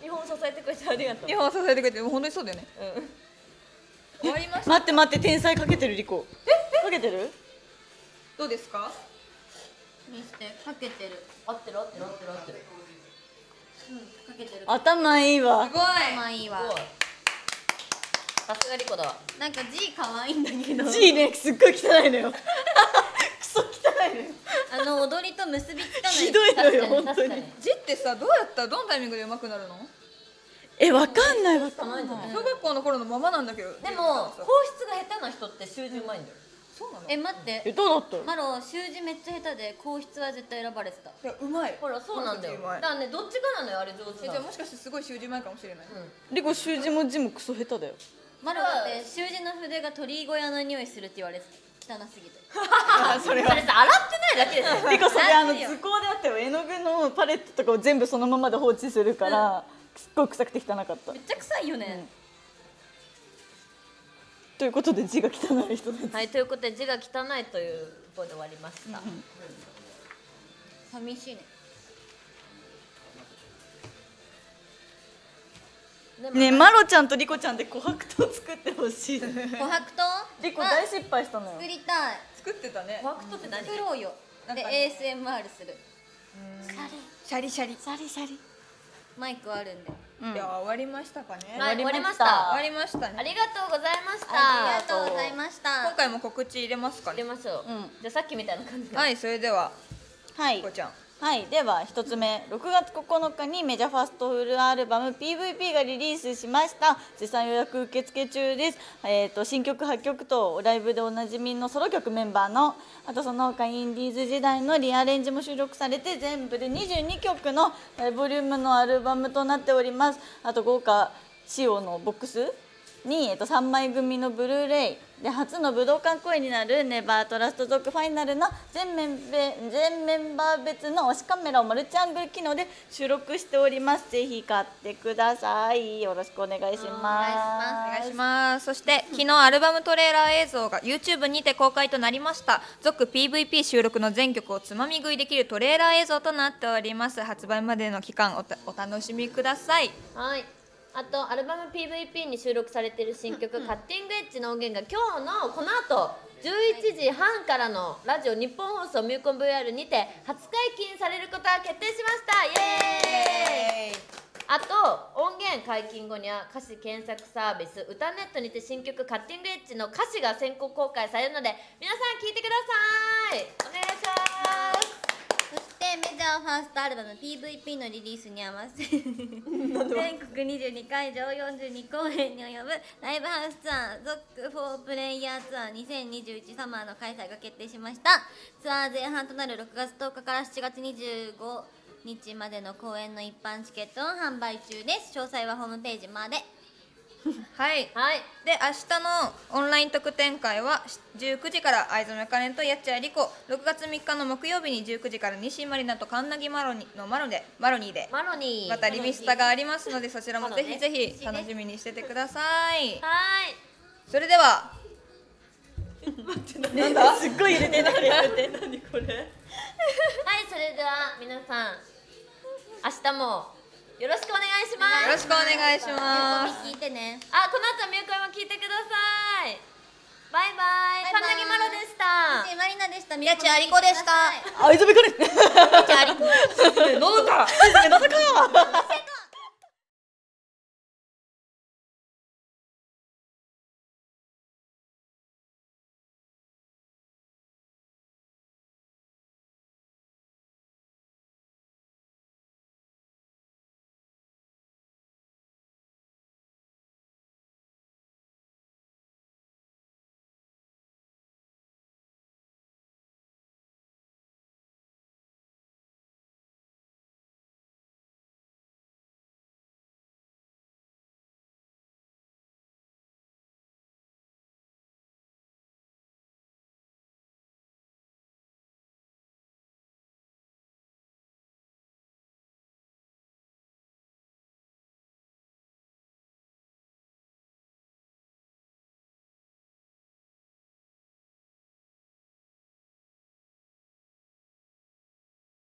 日本支えてくれてありがとう。 日本支えてくれて本当にそうだよね。 うん終わりました。 待って待って、天才かけてるリコ。かけてる？ どうですか？ 見してかけてる。 合ってる合ってる合ってる合ってる。 かけてる。 頭いいわす。ごい。 まあいいわ。 すごい。さすがリコだわ。 なんか字可愛いんだけど。 G ね、すっごい汚いのよ。クソ汚いのよ。 踊りと結びつかない。 ひどいのよ、 確かに本当に。 字ってさ、どうやったらどのタイミングで上手くなるの？ わかんないわかんない。 小学校の頃のままなんだけど。 でも硬質が下手な人って習字うまいんだよ。 そうなの？ 待って。 どうだった？ マロ習字めっちゃ下手で硬質は絶対選ばれてた。 いやうまい。 ほらそうなんだよ。 うまいだからねどっちかなのよあれ上手なの。 じゃあもしかしてすごい習字前かもしれない。 リコ習字も字もクソ下手だよ。 マロだって習字の筆が鳥居小屋の匂いするって言われてた。汚すぎて。 それそれさ洗ってないだけですよ。 リコそれなんでよ図工であったよ。絵の具のパレットとかを全部そのままで放置するから、すっごい臭くて汚かっためっ。ちゃ臭いよね。 ということで字が汚い人たち。 はいということで字が汚いということで終わりました。 寂しいね。 でもねえ、マロちゃんとリコちゃんで琥珀糖作ってほしい。 琥珀糖？ リコ大失敗したのよ作。りたい。 作ってたね。 琥珀糖って何？ 作ろうよ。でなんかね ASMR する。 シャリシャリ。 シャリシャリ。 マイクあるんで。 いや終わりましたかね。 はい終わりまし終た。 わりましたね。 ありがとうございました。 ありがとうございました。 今回も告知入れますかね。 入れましょう。 うんじゃあさっきみたいな感じで。 はいそれでははいこ。ちゃん。 はい、では一つ目、6月9日にメジャーファーストフルアルバム PVP がリリースしました。絶賛予約受付中です。新曲8曲とライブでおなじみのソロ曲メンバーの、あとその他インディーズ時代のリアレンジも収録されて全部で22曲のボリュームのアルバムとなっております。あと豪華仕様のボックスに、3枚組のブルーレイで初の武道館公演になるネバートラストゾックファイナルの全メンバー別の推しカメラをマルチアングル機能で収録しております。ぜひ買ってください。よろしくお願いします。 お願いします。そして昨日アルバムトレーラー映像が YouTube にて公開となりました。続 PVP 収録の全曲をつまみ食いできるトレーラー映像となっております。発売までの期間お楽しみください。 はい。あとアルバム PVP に収録されている新曲「カッティングエッジ」の音源が今日のこの後11時半からのラジオ日本放送ミューコン VR にて初解禁されることが決定しました。イエーイ。あと音源解禁後には歌詞検索サービス歌ネットにて新曲「カッティングエッジ」の歌詞が先行公開されるので皆さん聴いてください。お願いします。 そしてメジャーファーストアルバム PVP のリリースに合わせ全国22会場42公演に及ぶライブハウスツアーゾックフォープレイヤーツアー2021サマーの開催が決定しました。ツアー前半となる6月10日から7月25日までの公演の一般チケットを販売中です。詳細はホームページまで。 はい。 はい。 で明日のオンライン特典会は19時から藍染かれんとやっちゃりこ、6月3日の木曜日に19時から西まりなとカンナギマロニーでマロニーまたリビスタがありますのでそちらもぜひマロぜひ楽しみにしててください。 はいそれではなんだすっごい入れて何これ。 はいそれでは皆さん明日もよろしくお願いします。 よろしくお願いします。 聞いてね。 あ、この後ミューコイも聞いてください。バイバイ。カンナギマロでした。 マリナでした。 やちありこでした。 藍染かれん。 じゃあ、ありこ。 喉か。喉か。